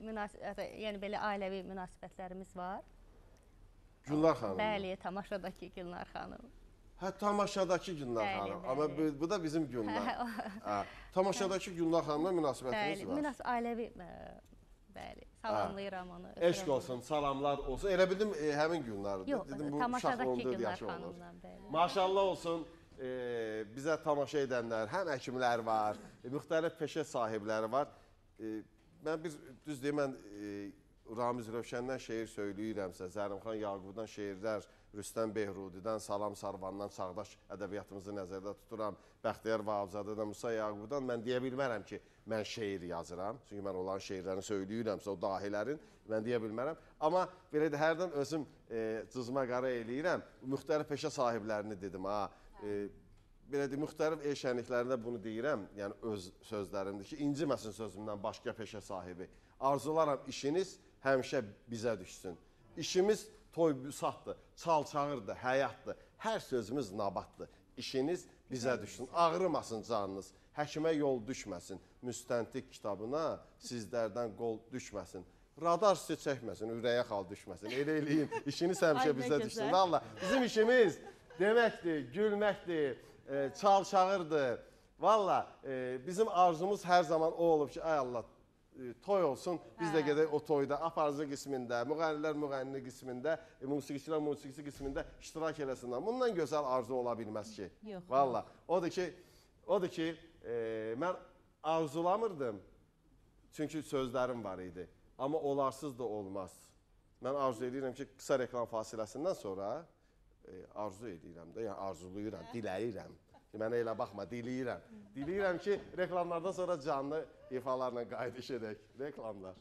yəni belə ailəvi münasibətlərimiz var. Gülnar xanım. Bəli, tamaşadakı Gülnar xanım. Hə, tamaşadakı Gülnar bəli, xanım. Bəli. Amma bu, bu da bizim Gülnar. Hə, tamaşadakı Gülnar xanımla münasibətiniz bəli, var. Münas ailəvi, bəli, Salamlayıram onu. Eşq olsun, salamlar olsun. Elə bildim e, həmin günlərdir. Yox, tamaşadakı günlər xanımdan bəli. Maşallah olsun, e, bizə tamaşa edənlər, həm həkimlər var, e, müxtəlif peşə sahibləri var. E, mən bir, düz deyim, mən e, Ramiz Rövşəndən şeir söyləyirəmsə, Zərimxan Yaqubdan şeirlər, Rüstəm Behrudidən, Salam Sarvandan, çağdaş ədəbiyyatımızı nəzərdə tuturam, Bəxtiyar Vahabzadədən, Musa Yaqubudan mən deyə bilmərəm ki, mən şeir yazıram. Çünki mən onların şeirlərini söyləyirəmsə, o dahilərin, mən deyə bilmərəm. Amma belə də hərdən özüm e, cızma qara eləyirəm, müxtəlif peşə sahiblərini dedim. Ha, e, belə də müxtəlif el şənliklərində bunu deyirəm, yəni öz sözlərimdir ki, inciməsin sözümdən başqa peşə sahibi. Arzularam işiniz həmişə bizə düşsün. İşimiz toy büsatdır, çal-çağırdır, həyatdır, hər sözümüz nabatdır. İşiniz bizə düşsün, ağrımasın canınız, həkimə yol düşməsin, müstəntiq kitabına sizlərdən qol düşməsin. Radar sizi çəkməsin, ürəyə xal düşməsin, elə eləyim, işiniz həmişə bizə düşsün. Valla, bizim işimiz deməkdir, gülməkdir, e, çal-çağırdır. Valla, e, bizim arzumuz hər zaman o olub ki, ay Allah, toy olsun, biz də gedək o toyda, aparıcı qismində, müğənnilər müğənni qismində, e, musiqiçilər musiqisi qismində iştirak eləsinlər. Bundan gözəl arzu ola bilməz ki. Yox. Valla, odur ki, odur ki, e, mən arzulamırdım, çünki sözlərim var idi. Amma olarsız da olmaz. Mən arzu edirəm ki, qısa reklam fasiləsindən sonra e, arzu edirəm də, yəni arzuluyuram, diləyirəm. Mənə elə baxma, diləyirəm. Diləyirəm ki, reklamlardan sonra canlı ifalarla qayıdış edək. Reklamlar.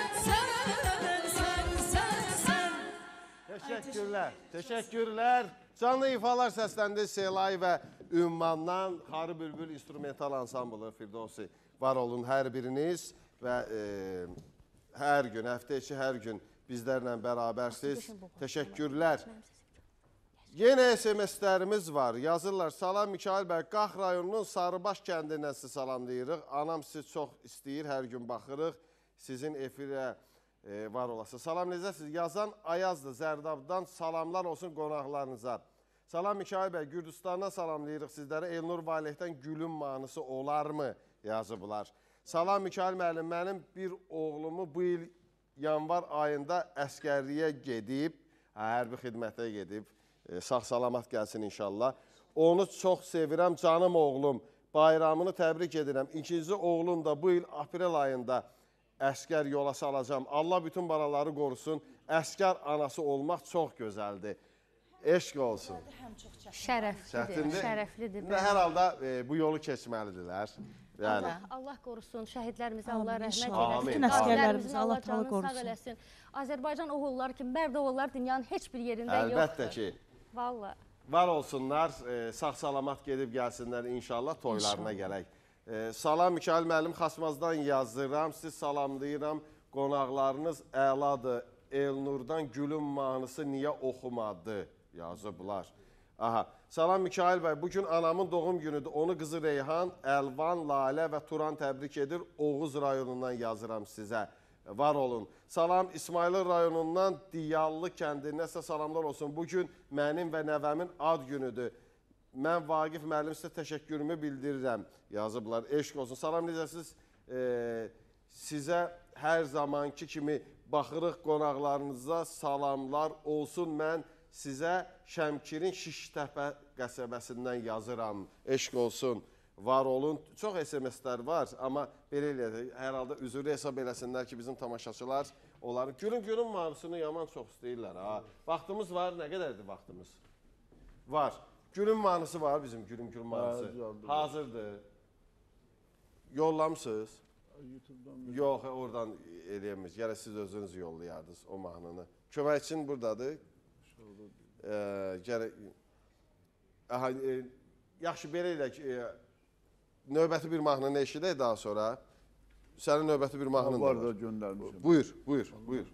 Teşekkürler. Teşekkürler. Canlı ifalar səsləndi Selay və Ümmandan Xarı Bülbül instrumental ansamblı Firdovsi. Var olun hər biriniz və e, hər gün, həftə içi hər gün bizlərlə bərabərsiniz. Təşəkkürlər. Yenə S M S-lərimiz var. Yazırlar. Salam Mikail bəy, Qax rayonunun Sarıbaş kəndindən sizi salamlayırıq. Anam sizi çox istəyir, hər gün baxırıq. Sizin efirə e, var olası. Salam necəsiz? Yazan Ayazdır, Zərdabdan salamlar olsun qonaqlarınıza. Salam Mikail bəy, Gürcüstandan salamlayırıq sizlərə. Elnur Valehdən gülün manısı olarmı? Yazıblar. Salam Mikail müəllim, mənim bir oğlumu bu il yanvar ayında əskərliyə gedib, hərbi xidmətə gedib. Sağ-salamat gəlsin inşallah. Onu çox sevirəm, canım oğlum. Bayramını təbrik edirəm. İkinci oğlum da bu il aprel ayında əskər yola salacam. Allah bütün balaları qorusun. Əskər anası olmaq çox gözəldir. Eşq olsun. Şərəflidir. Şərəflidir. Hər halda e, bu yolu keçməlidirlər. Yəni. Allah, Allah qorusun, şəhidlərimizə Allah rəhmət eləsin. Bütün əsgərlərimizə Allah canını sağ eləsin. Azərbaycan oğulları kimi mərd oğullar dünyanın heç bir yerində yoxdur. Əlbəttə ki. Vallahi. Var olsunlar, e, sağ-salamat gedib gəlsinlər inşallah toylarına gələk. E, salam Mikail müəllim, Xasmazdan yazıram, siz salamlayıram. Qonaqlarınız əladır. Elnurdan gülün mahnısı niyə oxumadı? Yazıblar. Aha. Salam Mikail bəy, bugün anamın doğum günüdür. Onu qızı Reyhan, Əlvan, Lalə və Turan təbrik edir. Oğuz rayonundan yazıram sizə. Var olun. Salam İsmail rayonundan Diyallı kəndinəsə salamlar olsun. Bugün mənim və nəvəmin ad günüdür. Mən Vaqif müəllim sizə təşəkkürümü bildirirəm. Yazıblar. Eşq olsun. Salam necəsiz? Ee, sizə hər zamanki kimi baxırıq qonaqlarınıza salamlar olsun. Mən sizə Şəmkirin Şiştəpə qəsəbəsindən yazıram. Eşq olsun. Var olun. Çox S M S-lər var, amma belə eləyək. Hər halda üzrü hesab eləsinlər ki, bizim tamaşaçılar onların gülün-gülün mahnısını yaman çox istəyirlər. Ha. Vaxtımız var. Nə qədərdir vaxtımız? Var. Gülün mahnısı var bizim gülün-gülün mahnısı. Hazırdır. Yollamışsınız? Yox, oradan eləyəmiz. Gələ siz özünüz yollayardınız o mahnını. Köməkçin buradadır. Ee, gələ... Aha, e, yaxşı, belə eləyək. E, növbəti bir mahnını eşidək daha sonra. Sənin növbəti bir mahnın da var. Var da göndərmişim. Buyur, buyur, buyur.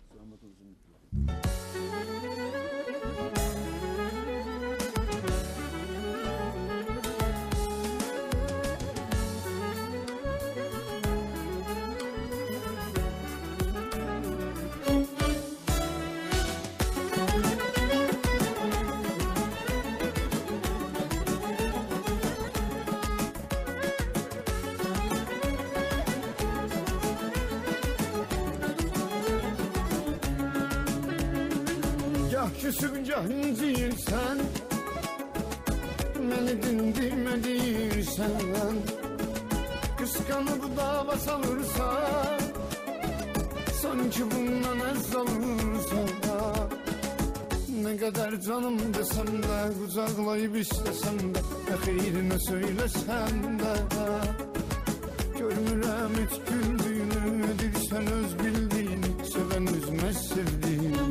Küsübcah inciyirsən, məni dindirmədirsən, qısqanıb dava salırsan, sanki bundan əz alırsan. Nə qədər canım desəm də, qucaqlayıb istəsəm də, nə xeyrinə söyləsəm də, görmürəm heç güldüyünü, dirsən öz bildiyini, sevən üzməz sevdiyini.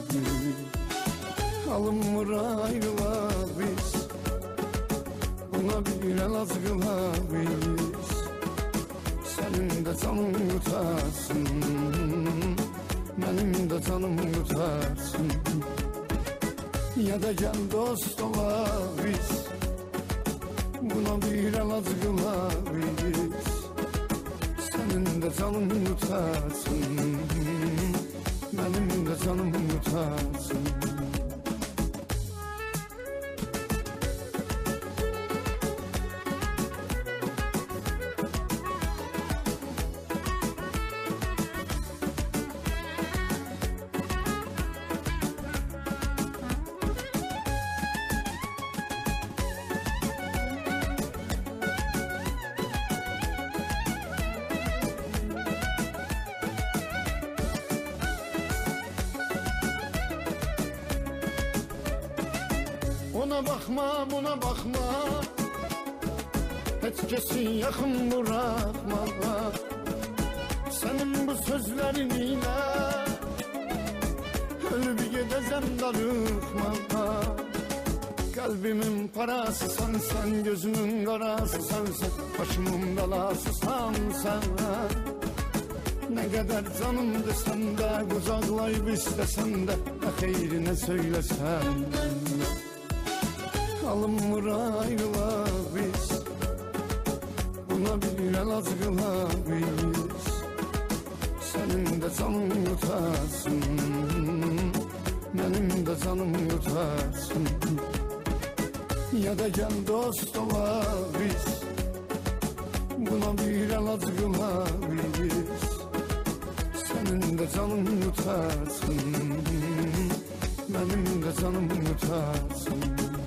Alınmır ayrıla biz, buna bir el az qıla biz. Sənin də canın qutarsın, mənim də canım qutarsın. Ya da gəl dost ola biz, buna bir el az qıla biz. Sənin də canın qutarsın, mənim də canım qutarsın. Ona baxma, buna baxma, heç kəsin yaxın buraxma. Sənin bu sözlərin ilə ölüb gedəzəm darıxma. Kalbimin parası sensen, gözümün karası sensen, başımın belası sensen. Ne kadar canım desen de, kucaklayıp istesen de, ne hayrine söylesen. Alınmır ayrıla biz, buna bir ilaç kıla biz. Senin de canın yutarsın, benim de canım yutarsın. Ya da gel dost ola biz, buna bir ilaç kıla biz. Senin de canın yutarsın, benim de canım yutarsın.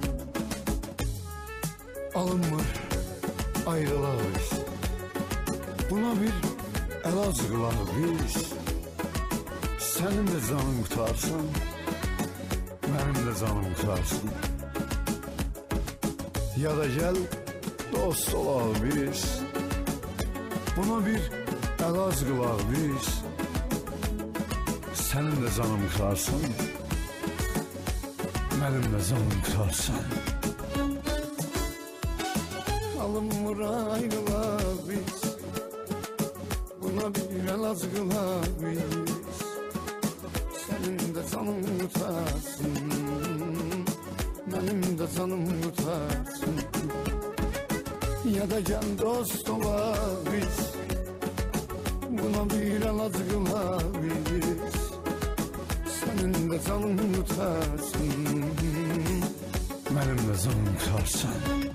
Alınmır ayrıla biz, buna bir ilaç kıla biz. Senin de canın yutarsın, benim de canım yutarsın. Ya da gel dost ola biz, buna bir ilaç kıla biz. Senin de canım yutarsın, benim de canım yutarsın. Alınmır ayrıla biz, buna bir ilaç kıla biz. Senin de canım yutarsın, benim de canım yutarsın. Ya da gel dost ola biz, buna bir ilaç kıla biz. Senin de canım yutarsın, benim de canım yutarsın.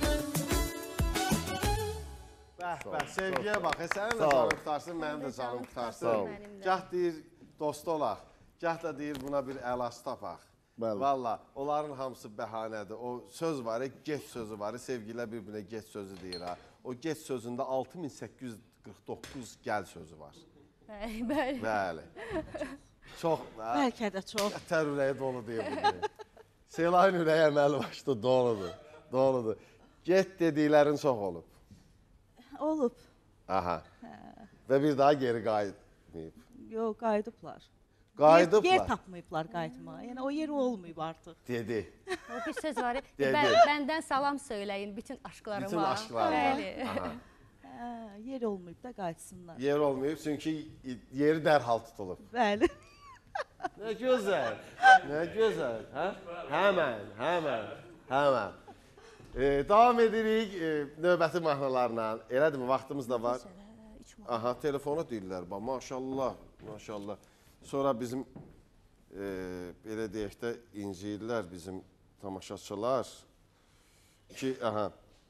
Bəh, bəh, sevgiyə bax, e, sənin də canım qutarsın, mənim də canım qutarsın. Gah deyir dost olaq, gah da deyir buna bir əlac tapaq. Valla, onların hamısı bəhanədir. O söz var, geç sözü var, sevgilə bir-birinə geç sözü deyir ha. O geç sözündə altı min səkkiz yüz qırx doqquz gəl sözü var. Bəli, bəli. Bəli. Çox, bəlkə də çox. Ətər ürəyi dolu deyir bunu. Selayın ürəyi əməli başda doludur, doludur. Get dediklərin çox olub. Olub. Aha. Və bir daha geri qayıtmayıb. Yox, qayıdıblar. Qayıdıblar. Yer, yer tapmayıblar qayıtmağa. Yəni o yer olmayıb artıq. Dedi. O bir söz var. Dedi. Bən, bəndən salam söyləyin bütün aşqlarıma. Bütün aşqlarıma. Bəli. Hə, yer olmayıb da qayıtsınlar. Yer olmayıb çünki yeri dərhal tutulub. Bəli. Nə gözəl. Nə gözəl. Hə? Həmən, həmən, həmən. E, davam edirik e, növbəti mahnılarla. Elədirmi? Vaxtımız da var. Aha, telefona deyirlər. Maşallah, maşallah. Sonra bizim e, belə deyək də inciyirlər bizim tamaşaçılar ki, aha.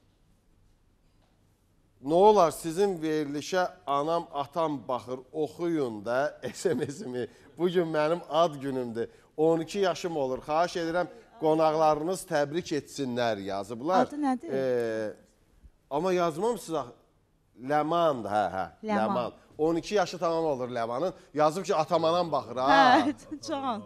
Nə olar sizin verilişə anam, atam baxır, oxuyun da S M S-imi. Bugün mənim ad günümdür. on iki yaşım olur. Xahiş edirəm, qonaqlarınız təbrik etsinlər yazıblar. Adı nədir? E, amma yazmamısınız, Ləmandır, hə, hə, Ləman. Ləman. on iki yaşı tamam olur Ləmanın. Yazıb ki, atamanam baxır, ha. Hə, can.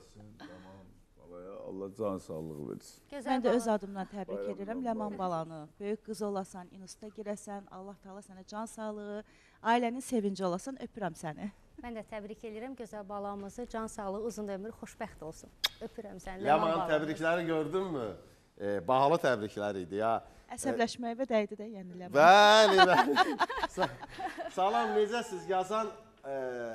Allah can sağlığı versin. Mən də öz adımdan təbrik edirəm Ləman balanı. Böyük qız olasan, insta girəsən, Allah Taala sənə can sağlığı, ailənin sevinci olasan, öpürəm səni. Mən də təbrik edirəm gözəl balamızı, can sağlığı, uzun ömür, xoşbəxt olsun. Öpürəm səni. Ləmanın təbrikləri gördünmü? E, bahalı təbriklər idi ya. Əsəbləşməyivə dəydi də, yəni Ləman. Bəli, bəli. Salam, necəsiz? Yazan e,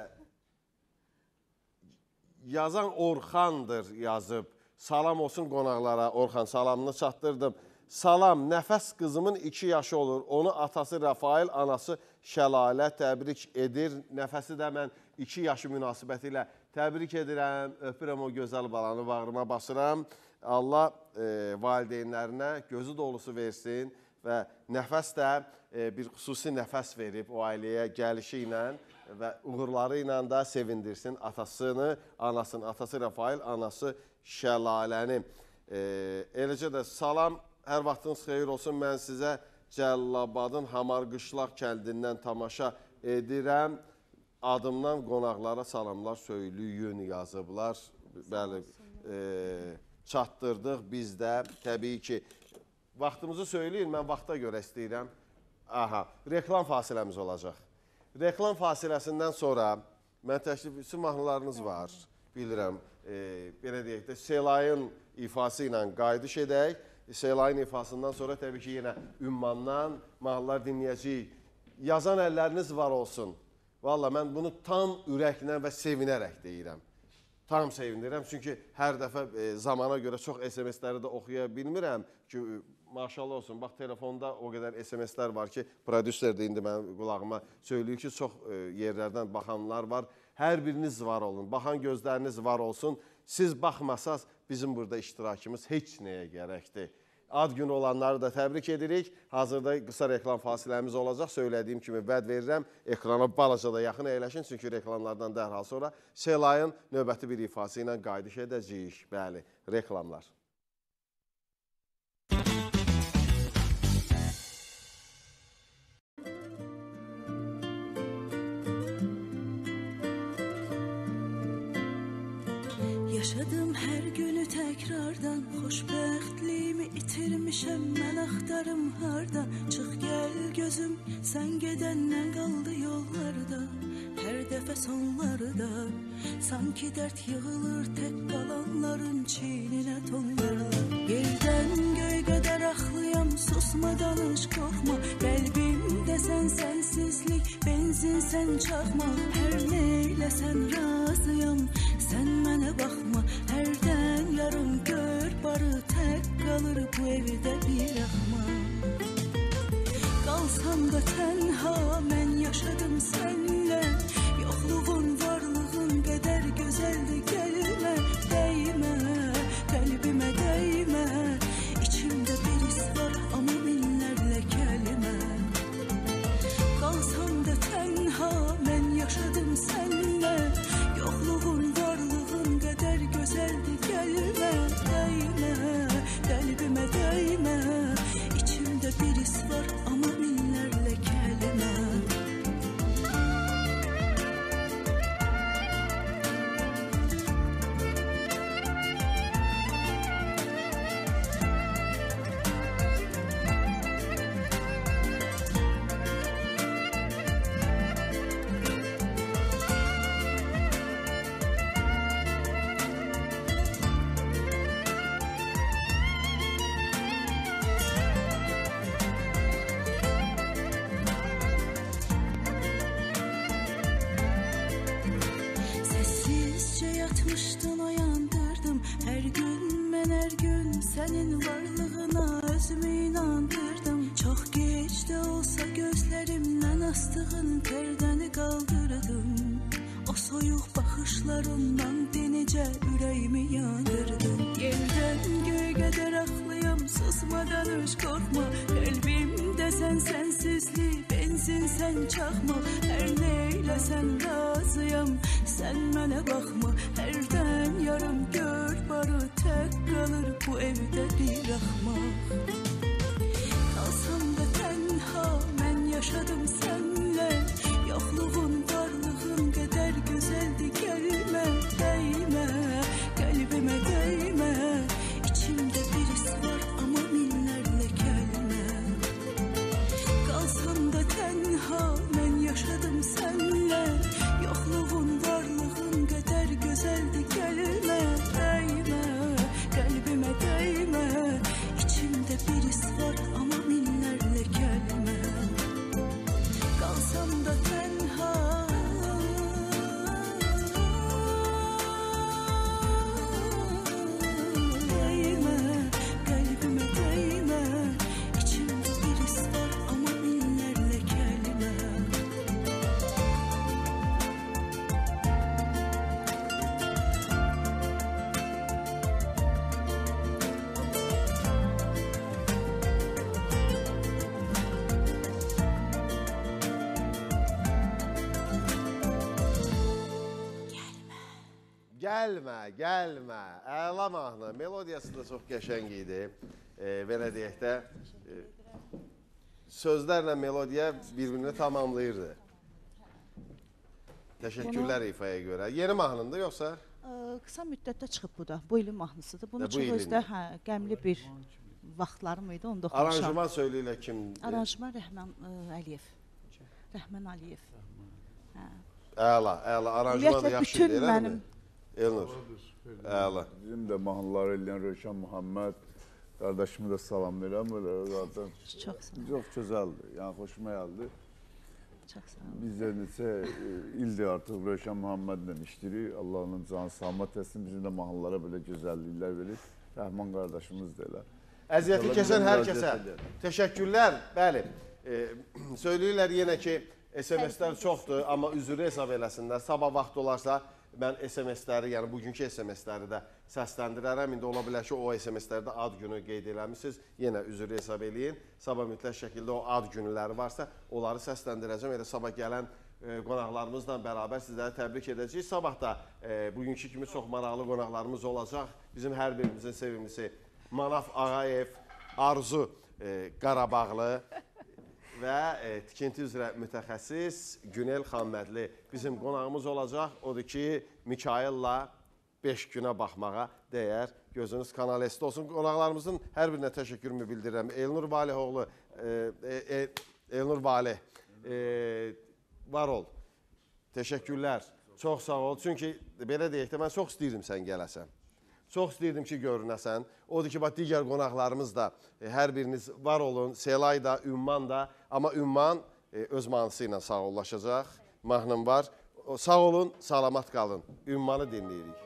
yazan Orxandır yazıb. Salam olsun qonaqlara, Orxan salamını çatdırdım. Salam, nəfəs qızımın iki yaşı olur. Onu atası Rafail, anası Şəlalə təbrik edir. Nəfəsi də mən iki yaşı münasibəti ilə təbrik edirəm. Öpürəm o gözəl balanı, bağrıma basıram. Allah e, valideynlərinə gözü dolusu versin və nəfəs də e, bir xüsusi nəfəs verib o ailəyə gəlişi ilə və uğurları ilə də sevindirsin atasını, anasını, atası Rafail, anası Şəlaləni. E, eləcə də salam, hər vaxtınız xeyir olsun. Mən sizə Cəllabadın Hamarqışlaq kəndindən tamaşa edirəm. Adımdan qonaqlara salamlar söyləyin yazıblar. Bəli, e, çatdırdıq biz də. Təbii ki, vaxtımızı söyləyin, mən vaxta görə istəyirəm. Aha, reklam fasiləmiz olacaq. Reklam fasiləsindən sonra mən təklifçi mahnılarınız var, bilirəm. E, belə deyək də, Selayın ifası ilə qayıdış edək Selayın ifasından sonra təbii ki, yenə ümmandan mahnılar dinləyəcəyik. Yazan əlləriniz var olsun. Valla mən bunu tam ürəklə və sevinərək deyirəm. Tam sevinirəm, çünki hər dəfə e, zamana görə çox S M S-ləri də oxuya bilmirəm ki, maşallah olsun, bax telefonda o qədər S M S-lər var ki, prodüser də indi mənim qulağıma söylüyor ki, çox e, yerlərdən baxanlar var. Hər biriniz var olun, baxan gözləriniz var olsun. Siz baxmasaz bizim burada iştirakımız heç nəyə gərəkdir. Ad günü olanları da təbrik edirik. Hazırda qısa reklam fasiləmiz olacaq. Söylədiyim kimi vəd verirəm. Ekrana balaca da yaxın əyləşin. Çünki reklamlardan dərhal sonra Selayın növbəti bir ifası ilə qayıdış edəcəyik. Bəli, reklamlar. Yaşadım hər günü təkrardan, xoşbəxtliyimi itirmişəm, mən axtarım harda. Çıx gəl gözüm, sən gedəndən qaldı yollarda, hər dəfə sonlarda. Sanki dərd yığılır tək qalanların çiyninə tonlarla. Yerdən göy qədər axlıyam, susma danış qorxma, qəlbimdə sən sənsizlik, benzin sən çaxma. Hər neyləsən razıyam, sən mənə baxma, hərdən yarım gör, barı tək qalır bu evdə bir axma. Qalsam da tənha, mən yaşadım sənlə, yoxluğun, varlığın qədər gözəldir, gəlmə, dəymə, qəlbimə dəymə. İçimdə bir his var, amma minlərlə kəlmə. Qalsam da tənha, mən yaşadım sənlə, yoxluğun, varlığın qədər gözəldir, gəlmə, dəymə, qəlbimə dəymə. İçimdə bir his var, amma minlərlə kəlmə. Sessizcə yatmışdın, oyandırdım. Hər gün mən hər gün sənin varlığına özümü inandırdım. Çox gec də olsa gözlərimdən astığın pərdəni qaldırdım. O soyuq baxışlarından denicə ürəyimi yandırdım. Yerdən göy qədər axlıyam, susma danış qorxma, qəlbimdə sən sənsizlik, benzin sən çaxma. Hər neyləsən razıyam, sən mənə baxma, hərdən yarım gör, barı tək qalır bu evdə bir axmaq. Qalsam da tənha, mən yaşadım sənlə, yoxluğun, varlığın qədər gözəldir, gəlmə, dəymə, qəlbimə dəymə. İçimdə bir his var, amma minlərlə kəlmə. Qalsam da tənha, mən yaşadım sənlə, yoxluğun, varlığın qədər gözəldir, gəlmə, dəymə, qəlbimə dəymə. İçimdə bir his var, amma minlərlə kəlmə. Qalsam da tənha, dəymə, qəlbimə dəymə. İçimdə bir his var, amma minlərlə kəlmə. Gəlmə, gəlmə. Əla mahnı. Melodiyası da çox qəşəng idi. E, belə deyək də, e, sözlərlə melodiya bir-birini tamamlayırdı. Təşəkkürlər ifaya görə. Yeni mahnındır yoxsa? Ə, qısa müddətdə çıxıb bu da. Bu ilin mahnısıdır. Bunu Bu çox ilin. özdə hə, qəmli bir vaxtlarım idi, onu da oxumuşam. Aranjman söyləyirlər kimdir? Aranjman Rəhman ə, Əliyev. Rəhman Əliyev. Hə. Əla, əla. Aranjman da Ümumiyyətlə yaxşı bütün idi, mənim Elnur. Əla. Bizim də mahnıları eləyən Rövşən Muhammed, Qardaşımı da salam verirəm. Zaten Çox sağ ol. çox gözəldir. Yəni xoşuma gəldi. Çox sağ ol. Biz də neçə ildir artıq Rövşən Muhammedlə işləyirik. Allah onun canı salamat etsin. Bizim də mahnılara belə gözəlliklər verir. Rəhman qardaşımız da elə. Əziyyəti keçən hər kəsə təşəkkürlər. Bəli, e, söyləyirlər yenə ki, S M S-lər çoxdur, amma üzrü hesab eləsinlər. Sabah vaxt olarsa, mən S M S-ləri, yəni bugünkü S M S-ləri də səsləndirərəm. İndi ola bilər ki, o S M S-lərdə ad günü qeyd eləmişsiniz. Yenə üzrü hesab eləyin. Sabah mütləq şəkildə o ad günləri varsa, onları səsləndirəcəm. Elə sabah gələn e, qonaqlarımızla bərabər sizləri təbrik edəcəyik. Sabah da e, bugünkü kimi çox maraqlı qonaqlarımız olacaq. Bizim hər birimizin sevimlisi Manaf Ağayev, Arzu e, Qarabağlı və e, tikinti üzrə mütəxəssis Günel Xammədli bizim qonağımız olacaq. Odur ki, Mikail'la beş günə baxmağa dəyər. Gözünüz Kanal S-də olsun. Qonaqlarımızın hər birinə təşəkkürümü bildirirəm. Elnur Valihoğlu, e, e, Elnur Vali, e, var ol. Təşəkkürlər. Çox sağ ol. Çünki belə deyək də, mən çox istəyirdim sən gələsən. Çox istəyirdim ki, görünəsən. Odur ki, bax, digər qonaqlarımız da, e, hər biriniz var olun. Selay da, Ümman da. Amma Ümman e, öz mahnısı ilə sağollaşacaq. Mahnım var. O, sağ olun, salamat qalın. Ümmanı dinləyirik.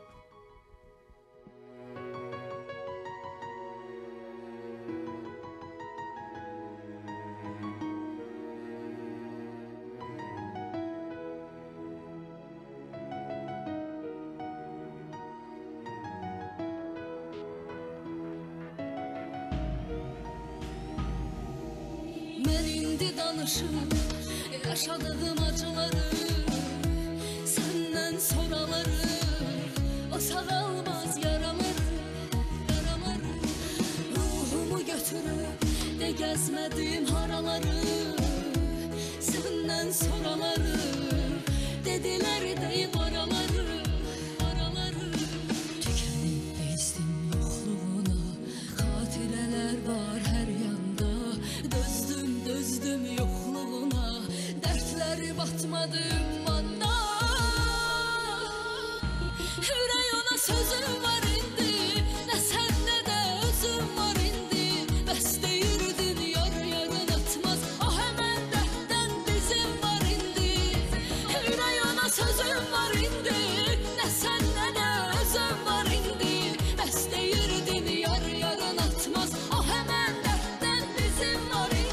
Yaşadığım acıları, senden soraları, o sağalmaz yaraları, yaraları. Ruhumu götürüp de gezmedim haraları, senden soraları, dediler deyip araları, araları. Tükenip bezdim yokluğuna, hatireler var her yanda, dözdüm dözdüm yokluğuna. Batmadım bana. Ürək ona sözüm var indi, nə səndə də özüm var indi. Bəs deyirdin yar yarın atmaz, o həmən dərddən bizim var indi. Ürək ona sözüm var indi, nə səndə də özüm var indi. Bəs deyirdin yar yarın atmaz, o həmən dərddən bizim var indi.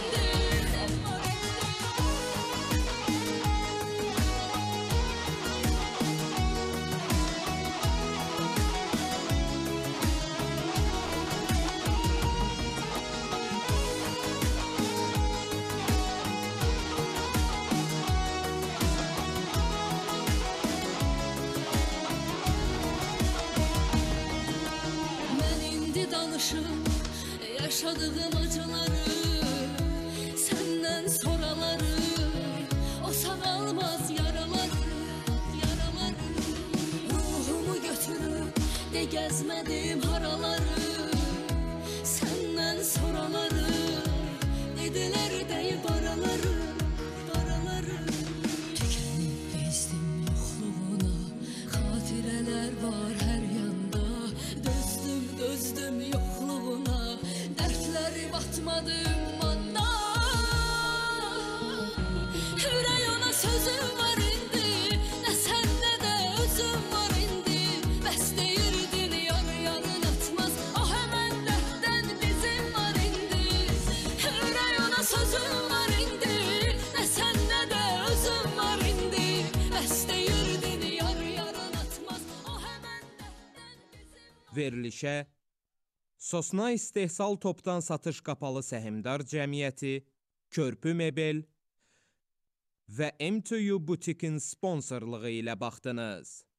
Yaşadığım acıları, senden soraları, o sağalmaz yaraları, yaraları. Ruhumu götürüp de gezmedim haraları, senden soraları, dediler deyip araları, araları. Tükenip bezdim yokluğuna, hatireler var her yanda, dözdüm dözdüm yokluğuna. Batmadım bana. Ürək ona sözüm var indi, nə səndə də özüm var indi. Bəs deyirdin yar yarın atmaz, o həmən dərddən bizim var indi. Ürək ona sözüm var indi, nə səndə də özüm var indi. Bəs deyirdin yar yarın atmaz, o həmən dərddən bizim. Verilişə Sosna İstehsal Topdan Satış Qapalı Səhmdar Cəmiyyəti, Körpü Mebel və M iki U Butikin sponsorluğu ilə baxdınız.